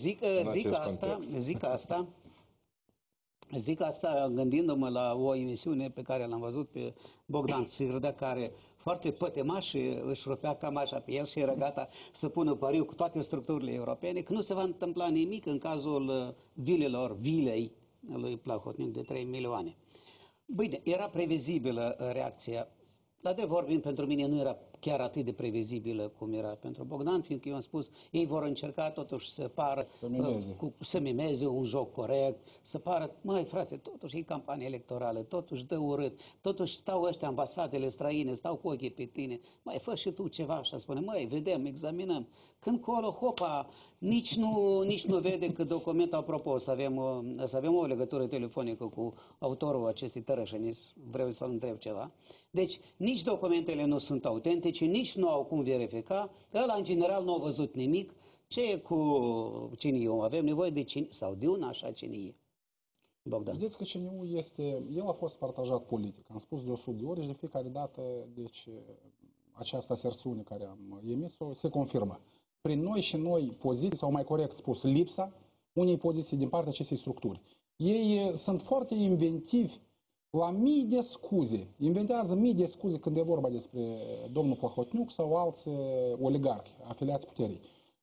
zic asta gândindu-mă la o emisiune pe care l-am văzut pe Bogdan Țârdă, care foarte pătemaș își rupea cămașa pe el și era gata să pună pariu cu toate structurile europene, că nu se va întâmpla nimic în cazul vilei lui Plahotniuc de 3 milioane. Bine, era previzibilă reacția. Dar de vorbind, pentru mine nu era chiar atât de previzibilă cum era pentru Bogdan, fiindcă eu am spus, ei vor încerca totuși să pară, să mimeze un joc corect, să pară, măi frate, totuși e campanie electorală, totuși dă urât, totuși stau ăștia ambasadele străine, stau cu ochii pe tine, mai fă și tu ceva și spune, măi, vedem, examinăm. Când colo, hopa, nici nu vede că documentul, apropo, să avem o legătură telefonică cu autorul acestei tărășăni, vreau să-l întreb ceva. Deci, nici documentele nu sunt autentice, nici nu au cum verifica, ăla în general nu a văzut nimic. Ce e cu CNI-ul? Avem nevoie de CNI sau de un așa CNI? Bogdan. Vedeți că CNI-ul el a fost partajat politic. Am spus de 100 de ori și de fiecare dată, deci, această aserțiune care am emis-o se confirmă. Prin noi și noi poziții, sau mai corect spus, lipsa unei poziții din partea acestei structuri. Ei sunt foarte inventivi la mii de scuze. Inventează mii de scuze când e vorba despre domnul Plahotniuc sau alți oligarhi afiliați puterii.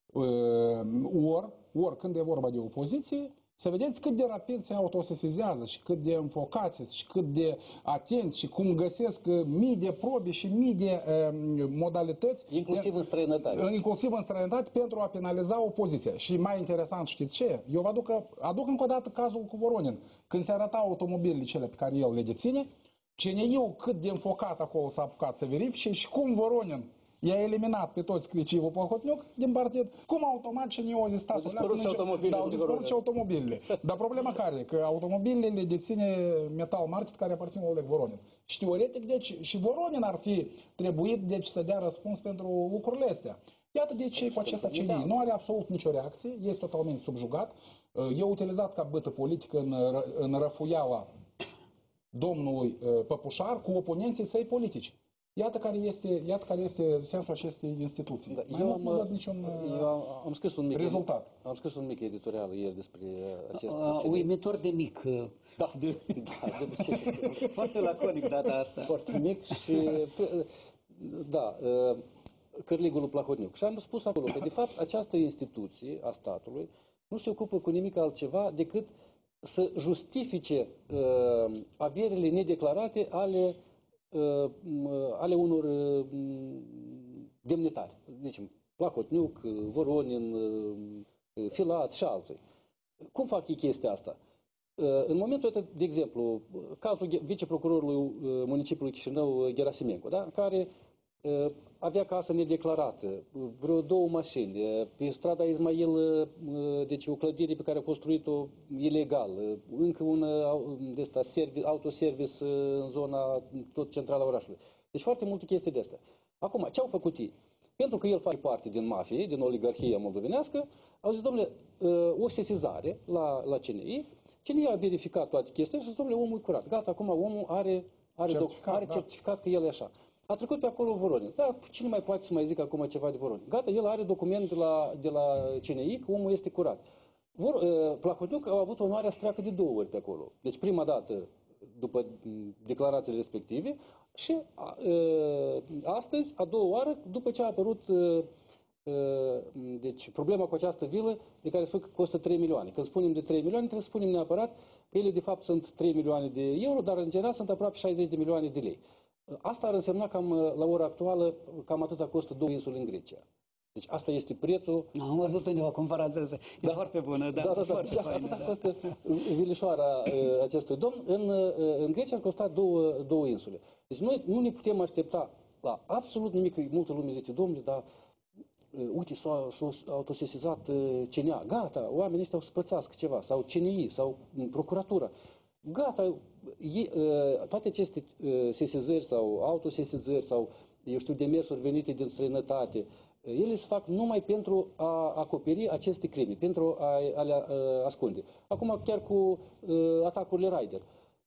Ori când e vorba de opoziție, să vedeți cât de rapid se autosesizează și cât de înfocați și cât de atenți și cum găsesc mii de probe și mii de modalități. Inclusiv în străinătate. Inclusiv în străinătate pentru a penaliza opoziția. Și mai interesant, știți ce? Eu vă aduc încă o dată cazul cu Voronin. Când se arătau automobilele cele pe care el le deține, CNI-ul cât de înfocat acolo s-a apucat să verifice și cum Voronin i-a eliminat pe toți Cricivul Plahotniuc din partid, cum automat CNI-ul a zis statul. Au dispărut și automobilele. Dar problema care e? Că automobilele le deține Metal Market, care aparține lui Oleg Voronin. Și teoretic, deci, și Voronin ar fi trebuit, deci, să dea răspuns pentru lucrurile astea. Iată de ce cu acesta CNI nu are absolut nicio reacție, este totalmente subjugat, e utilizat ca bătă politică în răfuiala domnului Păpușar cu oponenții săi politici. Iată care este sensul acestei instituții. Da, Mai mult nu văd niciun am scris un mic rezultat. Am scris un mic editorial ieri despre acest Uimitor de mic. Da, de obicei. Foarte laconic data asta. Foarte mic și, da, Cârligul Plahotniuc. Și am spus acolo că, de fapt, această instituție a statului nu se ocupă cu nimic altceva decât să justifice averile nedeclarate ale unor demnitari. Deci, Plahotniuc, Voronin, Filat și alții. Cum fac ei chestia asta? În momentul ăsta, de exemplu, cazul viceprocurorului municipiului Chișinău, Gerasimenko, da? Care avea casă nedeclarată, vreo 2 mașini, pe strada Ismail, deci o clădire pe care a construit-o ilegal, încă un autoservice în zona tot centrală a orașului. Deci foarte multe chestii de astea. Acum, ce au făcut ei? Pentru că el face parte din mafie, din oligarhia moldovenească, au zis, domnule, o sesizare la CNI. CNI a verificat toate chestiile și a zis, domnule, omul e curat. Gata, acum omul are certificat că el e așa. A trecut pe acolo Voronin. Da, cine mai poate să mai zică acum ceva de Voronin? Gata, el are document de la CNI că omul este curat. Plahotniuc a avut onoarea să treacă de 2 ori pe acolo. Deci prima dată după declarațiile respective și astăzi, a 2-a oară, după ce a apărut deci problema cu această vilă de care spun că costă 3 milioane. Când spunem de 3 milioane, trebuie să spunem neapărat că ele de fapt sunt 3 milioane de euro, dar în general sunt aproape 60 de milioane de lei. Asta ar însemna cam, la ora actuală, cam atâta costă 2 insule în Grecia. Deci asta este prețul. Am văzut undeva comparația asta. E foarte bună, da. Foarte faină, atâta costă vilișoara acestui domn. În Grecia ar costa 2 insule. Deci noi nu ne putem aștepta la absolut nimic. Multă lume zice, domnule, dar uite, s-a autosesizat CNA. Gata, oamenii ăștia o să pățească ceva. Sau CNI, sau procuratura. Gata, toate aceste sesizări sau autosesizări sau, eu știu, demersuri venite din străinătate, ele se fac numai pentru a acoperi aceste crime, pentru a le ascunde. Acum, chiar cu atacurile Raider.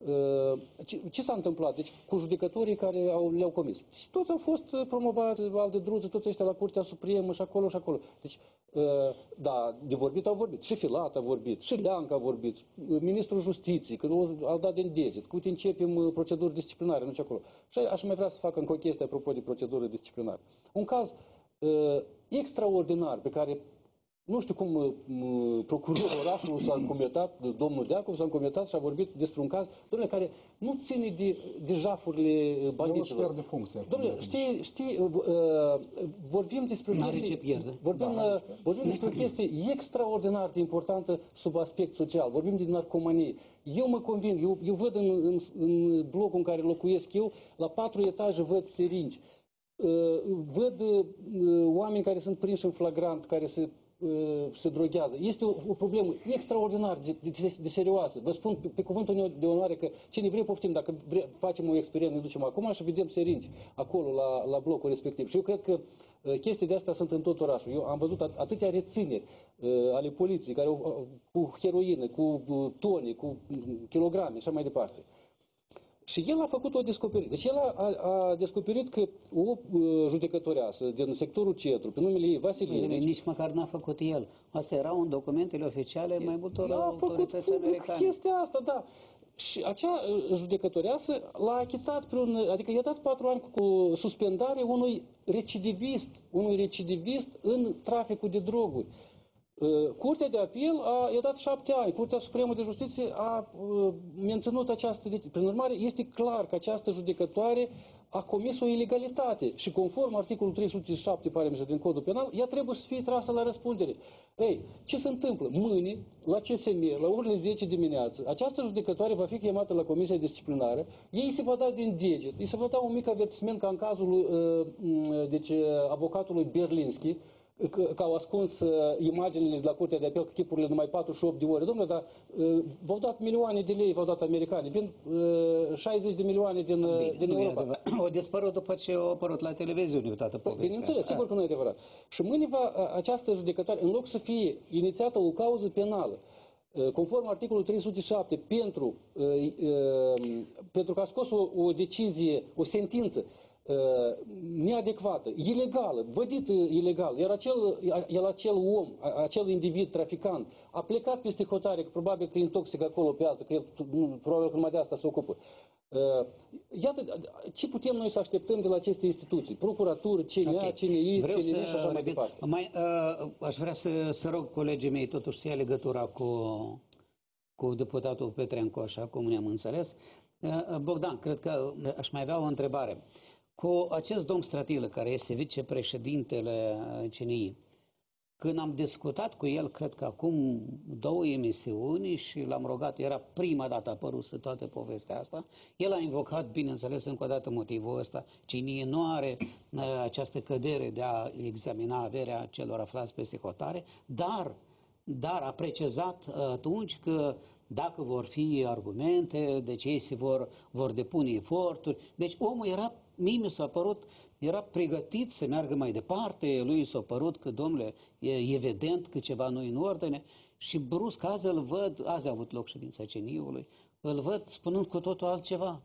Ce s-a întâmplat? Deci, cu judecătorii care le-au comis. Și toți au fost promovați, Aldedruță, toți ăștia la Curtea Supremă și acolo și acolo. Deci, da, de vorbit au vorbit. Și Filat a vorbit, și Leancă a vorbit, Ministrul Justiției, că au dat din deget, că uite începem proceduri disciplinare, nu ce acolo. Și aș mai vrea să fac încă o chestie apropo de procedură disciplinară. Un caz extraordinar pe care nu știu cum procurorul orașului s-a încumetat, domnul Deacov s-a încumetat și a vorbit despre un caz, domnule, care nu ține de jafurile bandiților. De funcție. Domnule, știi, vorbim despre vorbim despre o chestie extraordinar de importantă sub aspect social. Vorbim de narcomanie. Eu mă convin, eu văd în blocul în care locuiesc eu, la 4 etaje văd seringi. Văd oameni care sunt prinși în flagrant, care se droghează. Este o problemă extraordinar de serioasă. Vă spun pe cuvântul de onoare că cine vrei poftim, dacă facem o experiență, ne ducem acum și vedem seringi acolo la blocul respectiv. Și eu cred că chestii de astea sunt în tot orașul. Eu am văzut atâtea rețineri ale poliției care cu heroină, cu tone, cu kilograme și așa mai departe. Și el a făcut o descoperire. Deci el a descoperit că o judecătoreasă din sectorul Cetru, pe numele ei Vasilievici... Nici măcar n-a făcut el. Asta erau în documentele oficiale mai multor autorități americane. A făcut chestia asta, da. Și acea judecătoreasă l-a achitat adică i-a dat 4 ani cu suspendare unui recidivist în traficul de droguri. Curtea de apel i-a dat 7 ani. Curtea Supremă de Justiție a menținut această... Prin urmare, este clar că această judecătoare a comis o ilegalitate și conform articolul 307, pare mi se, din Codul Penal, ea trebuie să fie trasă la răspundere. Ei, ce se întâmplă? Mâine, la CSM, la orele 10 dimineață, această judecătoare va fi chemată la Comisia Disciplinară, ei se va da din deget, îi se va da un mic avertisment ca în cazul avocatului Berlinski, că au ascuns imaginile de la Curtea de Apel cu chipurile numai 48 de ore. Dom'le, dar v-au dat milioane de lei, v-au dat americani. Vin 60 de milioane din Europa. Au dispărut după ce au apărut la televiziune toată povestea. Bineînțeles, sigur că nu e adevărat. Și mâine această judecătoare, în loc să fie inițiată o cauză penală, conform articolul 307, pentru că a scos o decizie, o sentință neadecvată, ilegală, vădită ilegal, iar acel om, acel individ traficant a plecat peste hotare, că probabil că e intoxic acolo pe altă, că el probabil că numai de asta se ocupă. Iată, ce putem noi să așteptăm de la aceste instituții? Procuratură, CNA, CNI, CNI și așa mai departe. Aș vrea să rog colegii mei totuși să ia legătura cu deputatul Petrencu, așa cum ne-am înțeles. Bogdan, cred că aș mai avea o întrebare. Cu acest domn Stratilă, care este vicepreședintele CNI, când am discutat cu el, cred că acum 2 emisiuni și l-am rugat, era prima dată apăruse toată povestea asta, el a invocat, bineînțeles, încă o dată motivul ăsta, CNI nu are această cădere de a examina averea celor aflați peste hotare, dar a precizat atunci că dacă vor fi argumente, deci ei se vor depune eforturi. Deci omul era, mie mi s-a părut, era pregătit să meargă mai departe, lui s-a părut că, domnule, e evident că ceva nu e în ordine și brusc azi îl văd, azi a avut loc ședința CNI-ului, îl văd spunând cu totul altceva.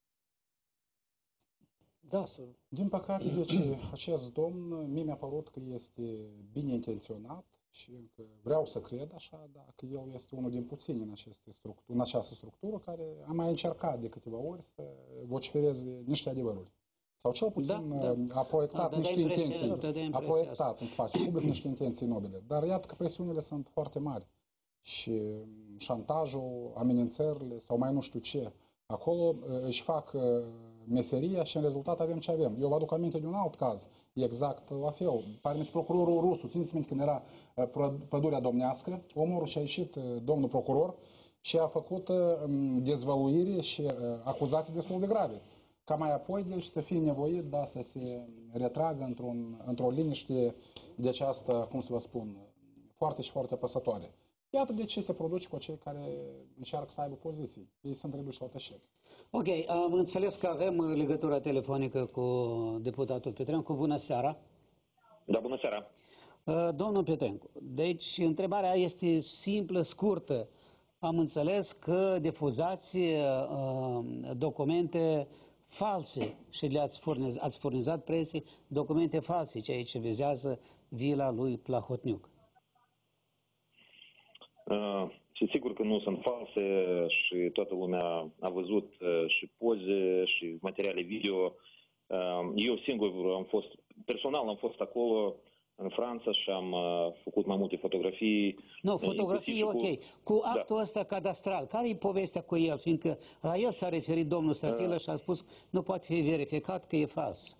Da, din păcate, deci, acest domn, mie mi-a părut că este bine intenționat și încă vreau să cred așa, dar că el este unul din puțini în această structură care a mai încercat de câteva ori să vocifereze niște adevăruri. Sau cel puțin a proiectat niște intenții, a proiectat în spațiu public niște intenții nobile. Dar iată că presiunile sunt foarte mari și șantajul, amenințările sau mai nu știu ce, acolo își fac meseria și în rezultat avem ce avem. Eu vă aduc aminte de un alt caz, exact la fel. Pare procurorul rusu, țineți minte când era pădurea domnească, omorul și-a ieșit domnul procuror și a făcut dezvăluire și acuzații destul de grave. Ca mai apoi, deci, să fie nevoit, da, să se retragă într-o liniște de aceasta, cum să vă spun, foarte și foarte apăsătoare. Iată de ce se produce cu cei care încearcă să aibă poziții. Ei sunt reduși la tăcere. Ok, am înțeles că avem legătura telefonică cu deputatul Petrencu. Bună seara! Da, bună seara! Domnul Petrencu, deci întrebarea este simplă, scurtă. Am înțeles că difuzați documente false și ați furnizat presei documente false, ceea ce vizează vila lui Plahotniuc. Și sigur că nu sunt false și toată lumea a văzut și poze și materiale video. Eu singur personal am fost acolo în Franța și am făcut mai multe fotografii. Nu, fotografii e ok. Cu actul ăsta cadastral, care e povestea cu el? Fiindcă la el s-a referit domnul Stratilă și a spus că nu poate fi verificat că e fals.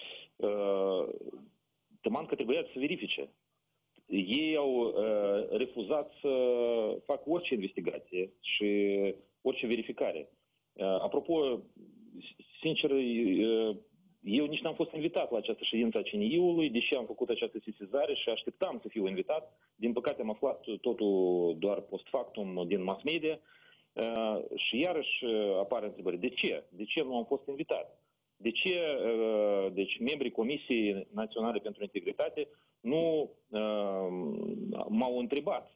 Teman că trebuia să verifice. Ei au refuzat să facă orice investigație și orice verificare. Apropo, sincer, eu nici n-am fost invitat la această ședință a CNI-ului, deși am făcut această sesizare și așteptam să fiu invitat. Din păcate am aflat totul doar post factum din mass media și iarăși apare întrebări. De ce? De ce nu am fost invitat? De ce deci membrii Comisiei Naționale pentru Integritate nu m-au întrebat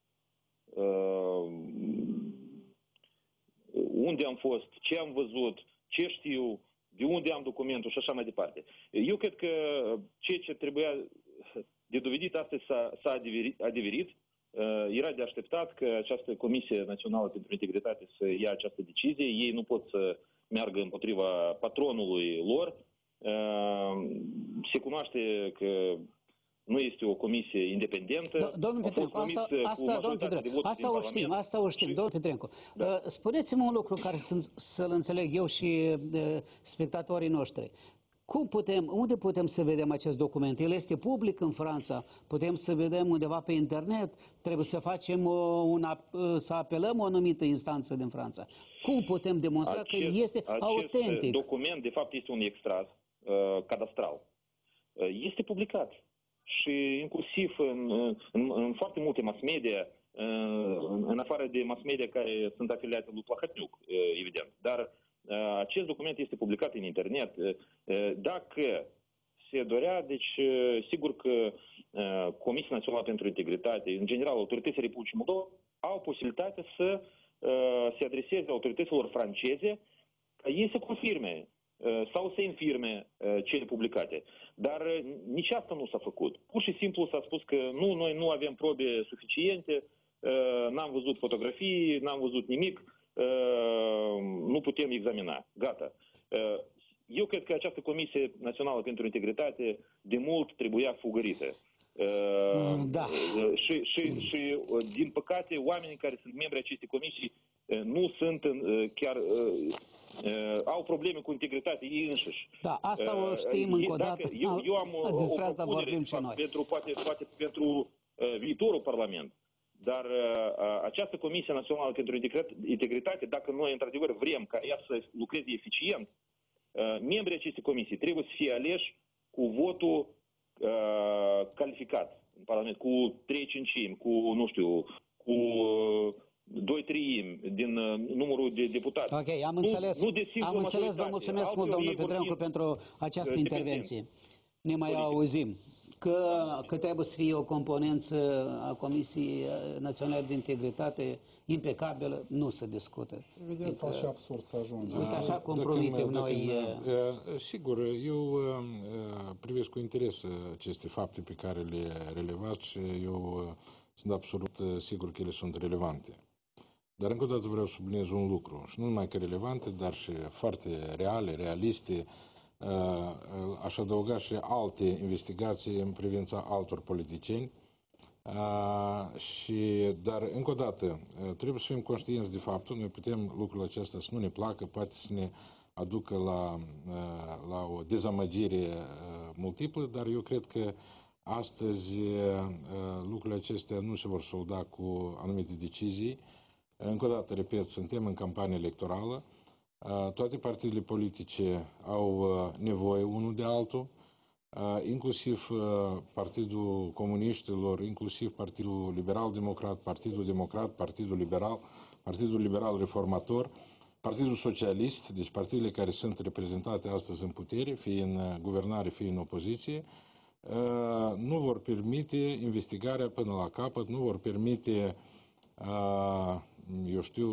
unde am fost, ce am văzut, ce știu, de unde am documentul și așa mai departe. Eu cred că ceea ce trebuia de dovedit astăzi s-a adeverit. Era de așteptat că această Comisie Națională pentru Integritate să ia această decizie. Ei nu pot să meargă împotriva patronului lor. Se cunoaște că nu este o comisie independentă. Domnul Petrencu, asta o știm, domnul Petrencu. Da. Spuneți-mă un lucru care să-l înțeleg eu și spectatorii noștri. Unde putem să vedem acest document? El este public în Franța? Putem să vedem undeva pe internet? Trebuie să facem să apelăm o anumită instanță din Franța. Cum putem demonstra că este autentic? Acest document, de fapt, este un extras cadastral. Este publicat. Și inclusiv în foarte multe mass media, în afară de mass media care sunt afiliate lui Plahotniuc, evident. Dar acest document este publicat în internet. Dacă se dorea, deci sigur că Comisia Națională pentru Integritate, în general autoritățile Republicii Moldova, au posibilitatea să se adreseze autorităților franceze ca ei să confirme sau se infirme cele publicate. Dar nici asta nu s-a făcut. Pur și simplu s-a spus că nu, noi nu avem probe suficiente, n-am văzut fotografii, n-am văzut nimic, nu putem examina. Gata. Eu cred că această Comisie Națională pentru Integritate de mult trebuia fugărită. Da. Și, din păcate, oamenii care sunt membri acestei comisii nu sunt chiar... au probleme cu integritatea ei înșiși. Da, asta o știm încă o dată. Eu am despre o asta vorbim și noi. poate pentru viitorul Parlament. Dar această Comisie Națională pentru Integritate, dacă noi într-adevăr vrem ca ea să lucreze eficient, membrii acestei comisii trebuie să fie aleși cu votul calificat în Parlament, cu 3/5, cu, nu știu, cu 2/3 din numărul de deputați. Ok, am înțeles. Am înțeles, vă mulțumesc mult, domnul Petrencu, pentru această intervenție. Ne mai auzim. Că trebuie să fie o componență a Comisiei Naționale de Integritate impecabilă, nu se discută. Evident, adică, și absurd să ajungem. Uite, așa compromitem noi... Sigur, eu privesc cu interes aceste fapte pe care le relevați și eu sunt absolut sigur că ele sunt relevante. Dar încă o dată vreau să subliniez un lucru, și nu numai că relevante, dar și foarte reale, realiste. Aș adăuga și alte investigații în privința altor politicieni. Dar, încă o dată, trebuie să fim conștienți de faptul, noi putem lucrul acesta să nu ne placă, poate să ne aducă la o dezamăgire multiplă, dar eu cred că astăzi lucrurile acestea nu se vor solda cu anumite decizii. Încă o dată, repet, suntem în campanie electorală. Toate partidele politice au nevoie unul de altul, inclusiv Partidul Comuniștilor, inclusiv Partidul Liberal-Democrat, Partidul Democrat, Partidul Liberal, Partidul Liberal Reformator, Partidul Socialist, deci partidele care sunt reprezentate astăzi în putere, fie în guvernare, fie în opoziție, nu vor permite investigarea până la capăt, nu vor permite, eu știu,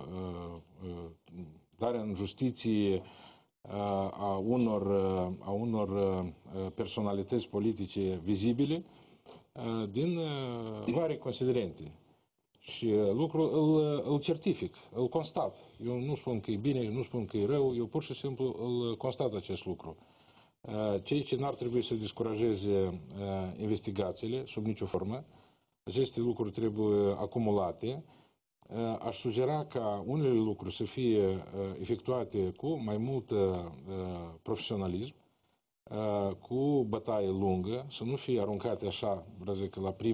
darea în justiție a unor personalități politice vizibile din vari considerente. Și lucrul îl certific, îl constat. Eu nu spun că e bine, nu spun că e rău, eu pur și simplu îl constat acest lucru. Cei ce n-ar trebui să descurajeze investigațiile sub nicio formă, aceste lucruri trebuie acumulate. Aș sugera ca unele lucruri să fie efectuate cu mai mult profesionalism, cu bătaie lungă, să nu fie aruncate așa, vreau să zic,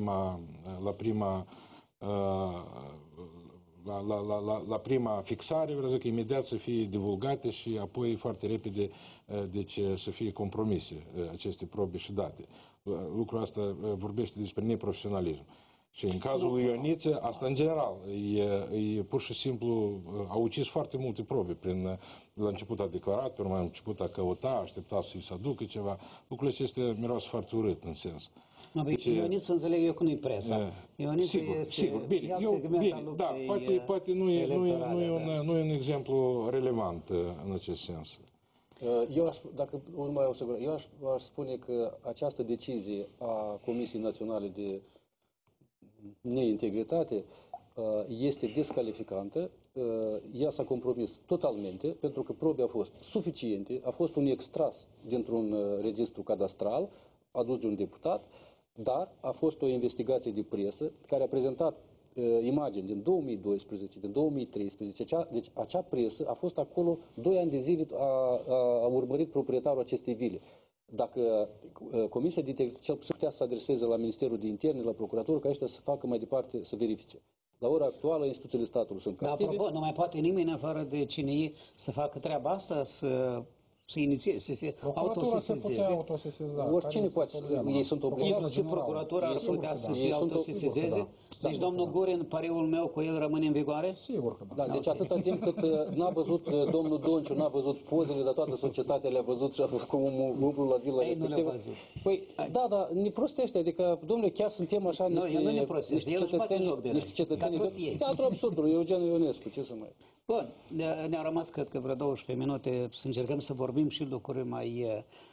la prima fixare, vreau să zic, imediat să fie divulgate și apoi foarte repede deci, să fie compromise aceste probe și date. Lucrul ăsta vorbește despre neprofesionalism. Și în cazul lui Ioniță, asta în general, e pur și simplu, a ucis foarte multe probe. La început a declarat, pe urmă la început a căutat, aștepta să-i se aducă ceva. Lucrurile acestea miroase foarte urât în sens. Deci, Ioniță înțeleg eu că nu-i presa. Sigur, bine, da, poate nu e un exemplu relevant în acest sens. Eu aș spune că această decizie a Comisiei Naționale de Neintegritate este descalificantă, ea s-a compromis totalmente, pentru că probe au fost suficiente, a fost un extras dintr-un registru cadastral adus de un deputat, dar a fost o investigație de presă care a prezentat imagini din 2012, din 2013, deci acea presă a fost acolo 2 ani de zile, a urmărit proprietarul acestei vile. Dacă Comisia de Integritate cel puțin putea să adreseze la Ministerul de Interne, la Procuratură, ca ăștia să facă mai departe, să verifice. La ora actuală, instituțiile statului sunt captive. Dar, apropo, nu mai poate nimeni, în afară de CNI, să facă treaba asta, să inițieze, să se autosesizeze. Oricine poate, ei sunt obligați. Și procuratura ar putea să se autosesizeze. Deci, domnul Gurin, pariul meu cu el rămâne în vigoare? Sigur că da. Deci atâta timp cât n-a văzut domnul Donciu, n-a văzut pozele, dar toată societatea le-a văzut și a făcut cum umplu la vila respectivă. Păi, da, ne prostește, adică, domnule, chiar suntem așa niște cetățeni. Teatru absurdului, Eugen Ionescu, ce să mai... Bun, ne-a rămas, cred că, vreo 12 minute să încercăm să vorbim și lucruri mai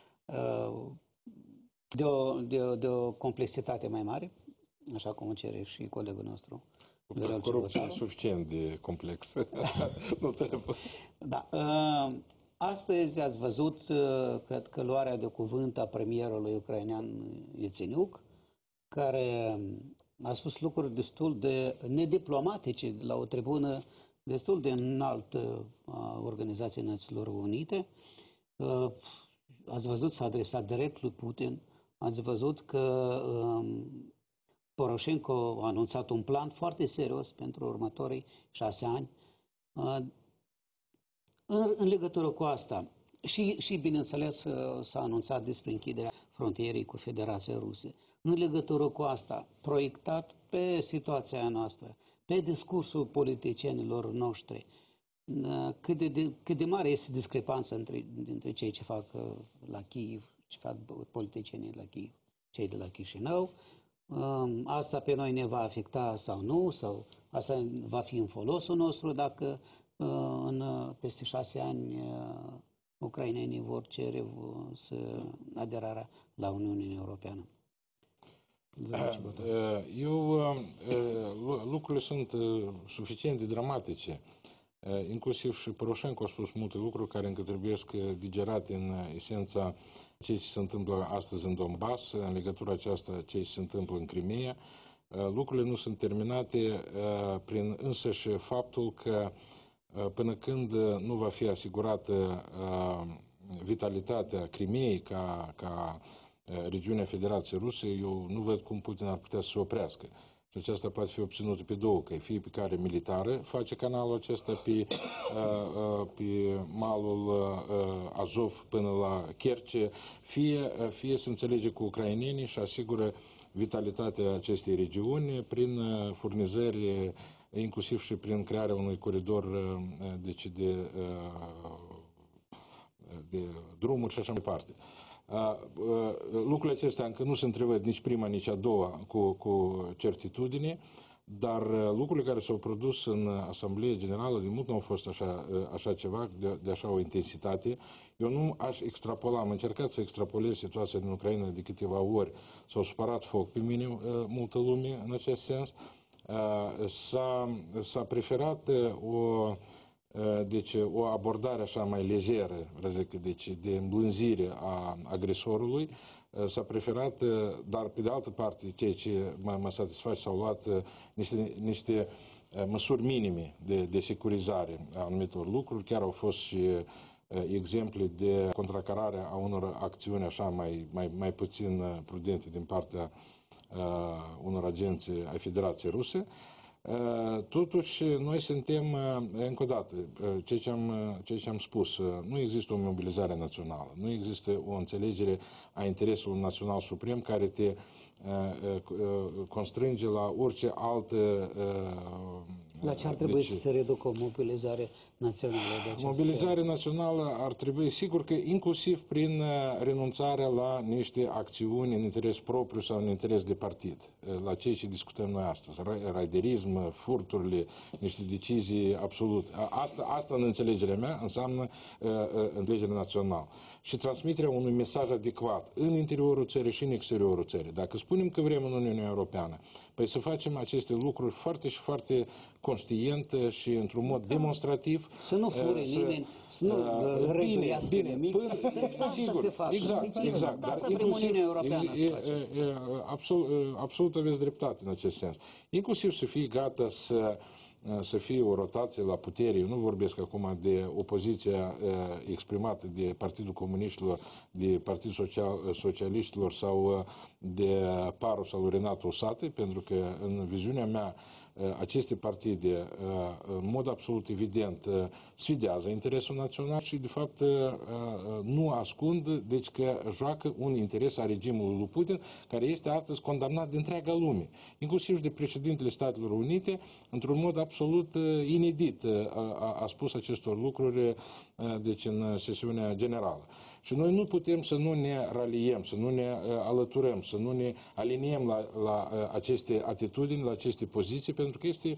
de o complexitate mai mare, așa cum cere și colegul nostru. Corupția e suficient de complexă. Nu trebuie. Da. Astăzi ați văzut, cred că, luarea de cuvânt a premierului ucrainean Yatsenyuk, care a spus lucruri destul de nediplomatice la o tribună destul de înaltă a Organizației Națiunilor Unite. Ați văzut, s-a adresat direct lui Putin. Ați văzut că Poroșenko a anunțat un plan foarte serios pentru următorii 6 ani. În legătură cu asta, și bineînțeles s-a anunțat despre închiderea frontierei cu Federația Rusă. În legătură cu asta, proiectat pe situația noastră, pe discursul politicienilor noștri, cât de mare este discrepanța dintre cei ce fac la Kiev, ce fac politicienii la Kiev, cei de la Chișinău. Asta pe noi ne va afecta sau nu, sau asta va fi în folosul nostru dacă peste 6 ani ucrainenii vor cere aderarea la Uniunea Europeană. Lucrurile sunt suficient de dramatice. Inclusiv și Poroșenko a spus multe lucruri care încă trebuie digerate în esența ce se întâmplă astăzi în Donbass, în legătura aceasta ce se întâmplă în Crimea. Lucrurile nu sunt terminate prin însăși faptul că până când nu va fi asigurată vitalitatea Crimeei ca regiunea Federației Ruse, eu nu văd cum Putin ar putea să se oprească. Și aceasta poate fi obținută pe două căi, fie pe care militară face canalul acesta pe malul Azov până la Kerce, fie se înțelege cu ucrainenii și asigură vitalitatea acestei regiuni prin furnizări, inclusiv și prin crearea unui coridor de drumuri și așa mai departe. Lucrurile acestea încă nu se întrevăd nici prima, nici a doua cu certitudine, dar lucrurile care s-au produs în Asamblea Generală de mult nu au fost așa ceva, de așa o intensitate. Eu nu aș extrapola, am încercat să extrapolez situația din Ucraina de câteva ori, s-au supărat foc pe mine multă lume în acest sens. S-a preferat o abordare așa mai lejeră, de îmblânzire a agresorului. S-a preferat, dar pe de altă parte, ceea ce mă satisface, s-au luat niște măsuri minime de securizare a anumitor lucruri. Chiar au fost și exemple de contracarare a unor acțiuni așa mai puțin prudente din partea unor agenți ai Federației Ruse. Totuși, noi suntem, încă o dată, ceea ce am spus, nu există o mobilizare națională, nu există o înțelegere a interesului național suprem care te constrânge la orice altă... La ce ar trebui să se reducă o mobilizare națională? Mobilizarea națională ar trebui, sigur că inclusiv prin renunțarea la niște acțiuni în interes propriu sau în interes de partid, la ceea ce discutăm noi astăzi, raiderism, furturile, niște decizii absolut. Asta în înțelegerea mea înseamnă înțelegerea națională. Și transmiterea unui mesaj adecvat în interiorul țării și în exteriorul țării. Dacă spunem că vrem în Uniunea Europeană, păi să facem aceste lucruri foarte și foarte conștient și într-un mod demonstrativ. Să nu fure nimeni, să nu regulească nimic. Sigur, exact. Dar inclusiv, absolut aveți dreptate în acest sens. Inclusiv să fii gata să fie o rotație la putere. Eu nu vorbesc acum de opoziția exprimată de Partidul Comuniștilor, de Partidul Socialiștilor sau de parul sau Renato Usate, pentru că în viziunea mea aceste partide, în mod absolut evident, sfidează interesul național și, de fapt, nu ascund, deci că joacă un interes a regimului lui Putin, care este astăzi condamnat de întreaga lume, inclusiv de președintele Statelor Unite, într-un mod absolut inedit a spus acestor lucruri deci în sesiunea generală. Și noi nu putem să nu ne raliem, să nu ne alăturăm, să nu ne aliniem la aceste atitudini, la aceste poziții, pentru că este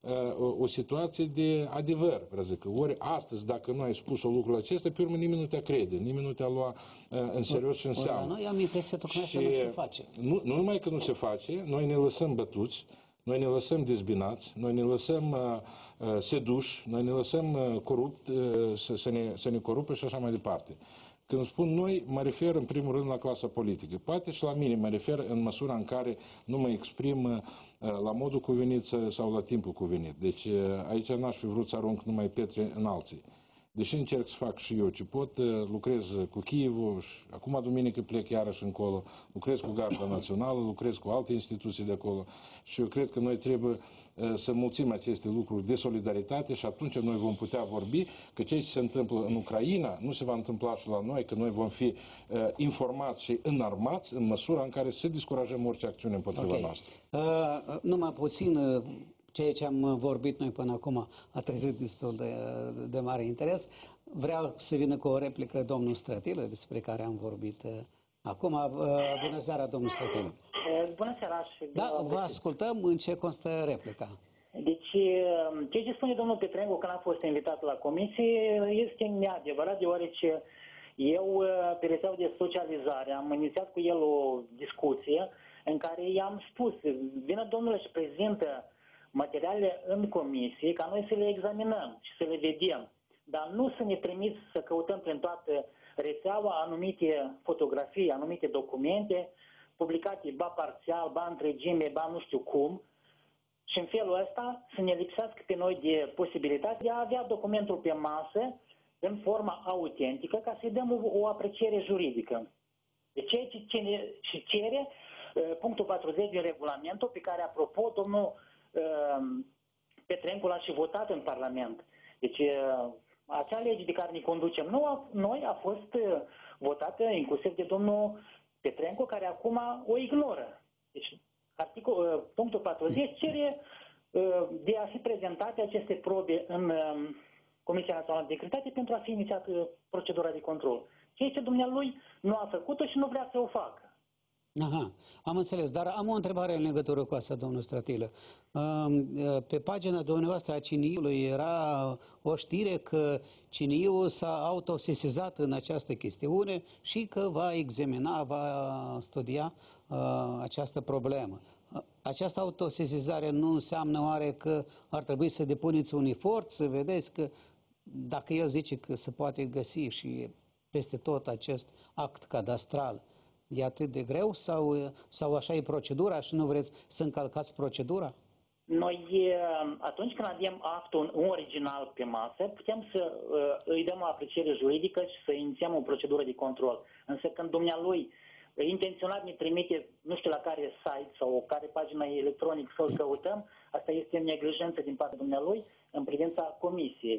o situație de adevăr, vreau să zic. Ori astăzi, dacă nu ai spus o lucrul acesta, pe urmă nimeni nu te crede, nimeni nu te-a lua în serios și în seamă. Noi am impresia tocmai că nu se face. Nu numai că nu se face, noi ne lăsăm bătuți, noi ne lăsăm dezbinați, noi ne lăsăm seduși, noi ne lăsăm corupți, să ne corupă și așa mai departe. Când spun noi, mă refer în primul rând la clasa politică. Poate și la mine mă refer în măsura în care nu mă exprim la modul cuvenit sau la timpul cuvenit. Deci aici n-aș fi vrut să arunc numai pietre în alții. Deși încerc să fac și eu ce pot, lucrez cu Chievul și acum duminică plec iarăși încolo, lucrez cu Garda Națională, lucrez cu alte instituții de acolo și eu cred că noi trebuie să mulțim aceste lucruri de solidaritate și atunci noi vom putea vorbi că ce se întâmplă în Ucraina nu se va întâmpla și la noi, că noi vom fi informați și înarmați în măsura în care să descurajăm orice acțiune împotriva noastră. Numai puțin, ceea ce am vorbit noi până acum a trezit destul de mare interes. Vreau să vină cu o replică domnul Strătilă, despre care am vorbit acum. Bună seara, domnul Strătilă. Bună seara și... Da, vă ascultăm. În ce constă replica? Deci, ceea ce spune domnul Petrencu când a fost invitat la comisie este neadevărat, deoarece eu, pe rețeaua de socializare, am inițiat cu el o discuție în care i-am spus, vină domnule și prezintă materialele în comisie, ca noi să le examinăm și să le vedem, dar nu să ne trimiți să căutăm prin toată rețeaua anumite fotografii, anumite documente, publicate ba parțial, ba întregime, ba nu știu cum, și în felul ăsta să ne lipsească pe noi de posibilitatea de a avea documentul pe masă în forma autentică ca să-i dăm o apreciere juridică. De ceea ce cere punctul 40 din regulamentul pe care, apropo, domnul Petrencu l-a și votat în Parlament. Deci acea lege de care ne conducem noi a fost votată inclusiv de domnul Petrencu, care acum o ignoră. Deci punctul 40 cere de a fi prezentate aceste probe în Comisia Națională de Integritate pentru a fi inițiată procedura de control. Ceea ce dumnealui nu a făcut-o și nu vrea să o facă. Aha, am înțeles, dar am o întrebare în legătură cu asta, domnul Strătilă. Pe pagina dumneavoastră a CNI-ului era o știre că CNI-ul s-a autosesizat în această chestiune și că va examina, va studia această problemă. Această autosesizare nu înseamnă oare că ar trebui să depuneți un efort, să vedeți că dacă el zice că se poate găsi și peste tot acest act cadastral, e atât de greu sau așa e procedura și nu vreți să încălcați procedura? Noi, atunci când avem actul original pe masă, putem să îi dăm o apreciere juridică și să inițiem o procedură de control. Însă când dumnealui intenționat ne trimite, nu știu la care site sau care pagină electronică să-l căutăm, asta este neglijență din partea dumnealui în privința comisiei.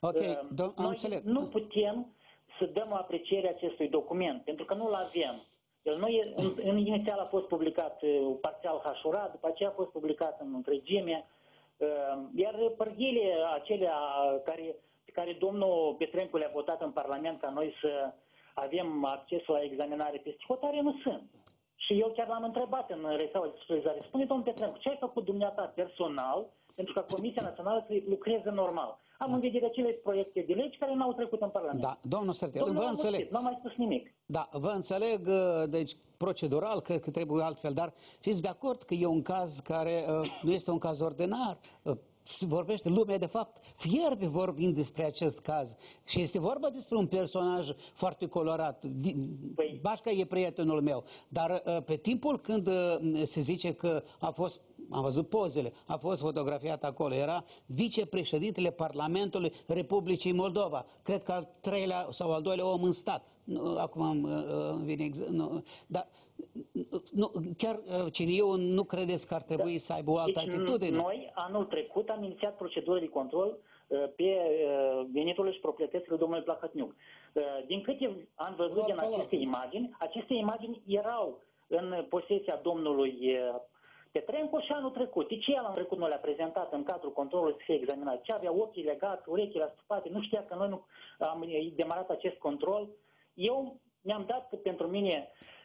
Noi nu putem să dăm o apreciere acestui document, pentru că nu-l avem. El inițial a fost publicat parțial hașurat, după aceea a fost publicat în întregime, iar părghile acelea pe care domnul Petrencu le-a votat în Parlament ca noi să avem acces la examinare peste hotare, nu sunt. Și eu chiar l-am întrebat în rețeaua de socializare. Spune, domnul Petrencu, ce ai făcut dumneata personal pentru ca Comisia Națională să lucreze normal? Am în vedere acele proiecte de legi care n-au trecut în Parlament. Da, domnul Strătilă, vă înțeleg. N-am mai spus nimic. Da, vă înțeleg, deci procedural cred că trebuie altfel, dar fiți de acord că e un caz care nu este un caz ordinar. Vorbește lumea, de fapt, fierbe vorbind despre acest caz. Și este vorba despre un personaj foarte colorat. Bașca e prietenul meu. Dar pe timpul când se zice că a fost, am văzut pozele, a fost fotografiat acolo, era vicepreședintele Parlamentului Republicii Moldova. Cred că al treilea sau al doilea om în stat. Acum îmi vine exact. Dar chiar CNI-ul nu credeți că ar trebui să aibă o altă atitudine? Noi, anul trecut, am inițiat procedură de control pe veniturile și proprietățile domnului Plahotniuc. Din câte am văzut din aceste imagini erau în posesia domnului Petrencu și anul trecut. De ce anul trecut nu le-a prezentat în cadrul controlului să fie examinat? Ce avea ochii legați, urechile astupate, nu știa că noi nu am demarat acest control. Eu mi-am dat pentru mine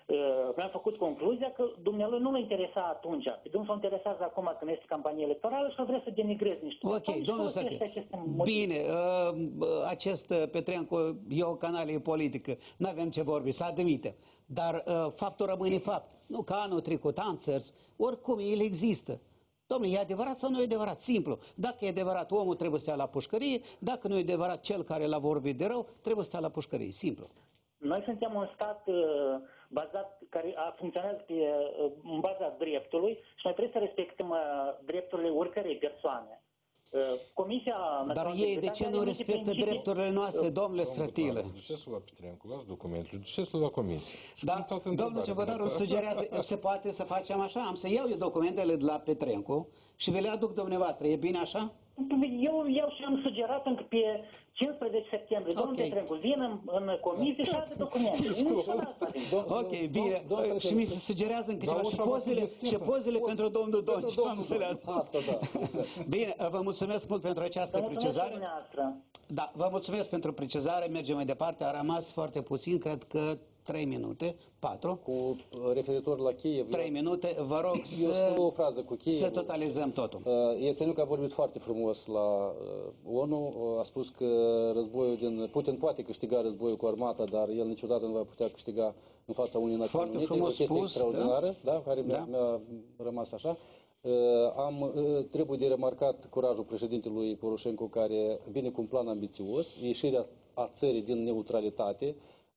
mi-am făcut concluzia că dumnealui nu-l interesa atunci. Pe dânsul interesează acum când este campanie electorală și vrea să denigreze niște Ok, domnul Săche, bine, acest Petrencu e o canalie politică, nu avem ce vorbi, să admite, dar faptul rămâne fapt. Nu ca anul trecut, Anțărs, oricum el există. Dom'le, e adevărat sau nu e adevărat? Simplu. Dacă e adevărat, omul trebuie să stea la pușcărie, dacă nu e adevărat, cel care l-a vorbit de rău, trebuie să stea la pușcărie. Simplu. Noi suntem un stat bazat, care funcționează în baza dreptului și noi trebuie să respectăm drepturile oricărei persoane. Comisia Dar ei de ce nu respectă drepturile noastre, domnule Strătilă? Duceți-l la Petrencu, luați documentul, duceți-l la comisie. Da, domnul Cebădaru sugerează, se poate să facem așa? Am să iau eu documentele de la Petrencu și vi le aduc dumneavoastră. E bine așa? Eu și-am sugerat încă pe 15 septembrie. Domnul Petrencu, vin în comisie și alte documente. Ok, bine. Și mi se sugerează încă ceva și pozele pentru domnul Donci. Am să le aduc. Bine, vă mulțumesc mult pentru această precizare. Da, vă mulțumesc pentru precizare. Mergem mai departe. A rămas foarte puțin, cred că 3 minute, 4. Cu referitor la Kiev... 3 minute, vă rog o frază cu Kiev, să totalizăm totul. Iețeniuc a vorbit foarte frumos la ONU, a spus că Putin poate câștiga războiul cu armata, dar el niciodată nu va putea câștiga în fața unei Națiuni Unite. O chestie extraordinară, da? Care mi-a rămas așa. Trebuie de remarcat curajul președintelui Poroșenko, care vine cu un plan ambițios, ieșirea a țării din neutralitate,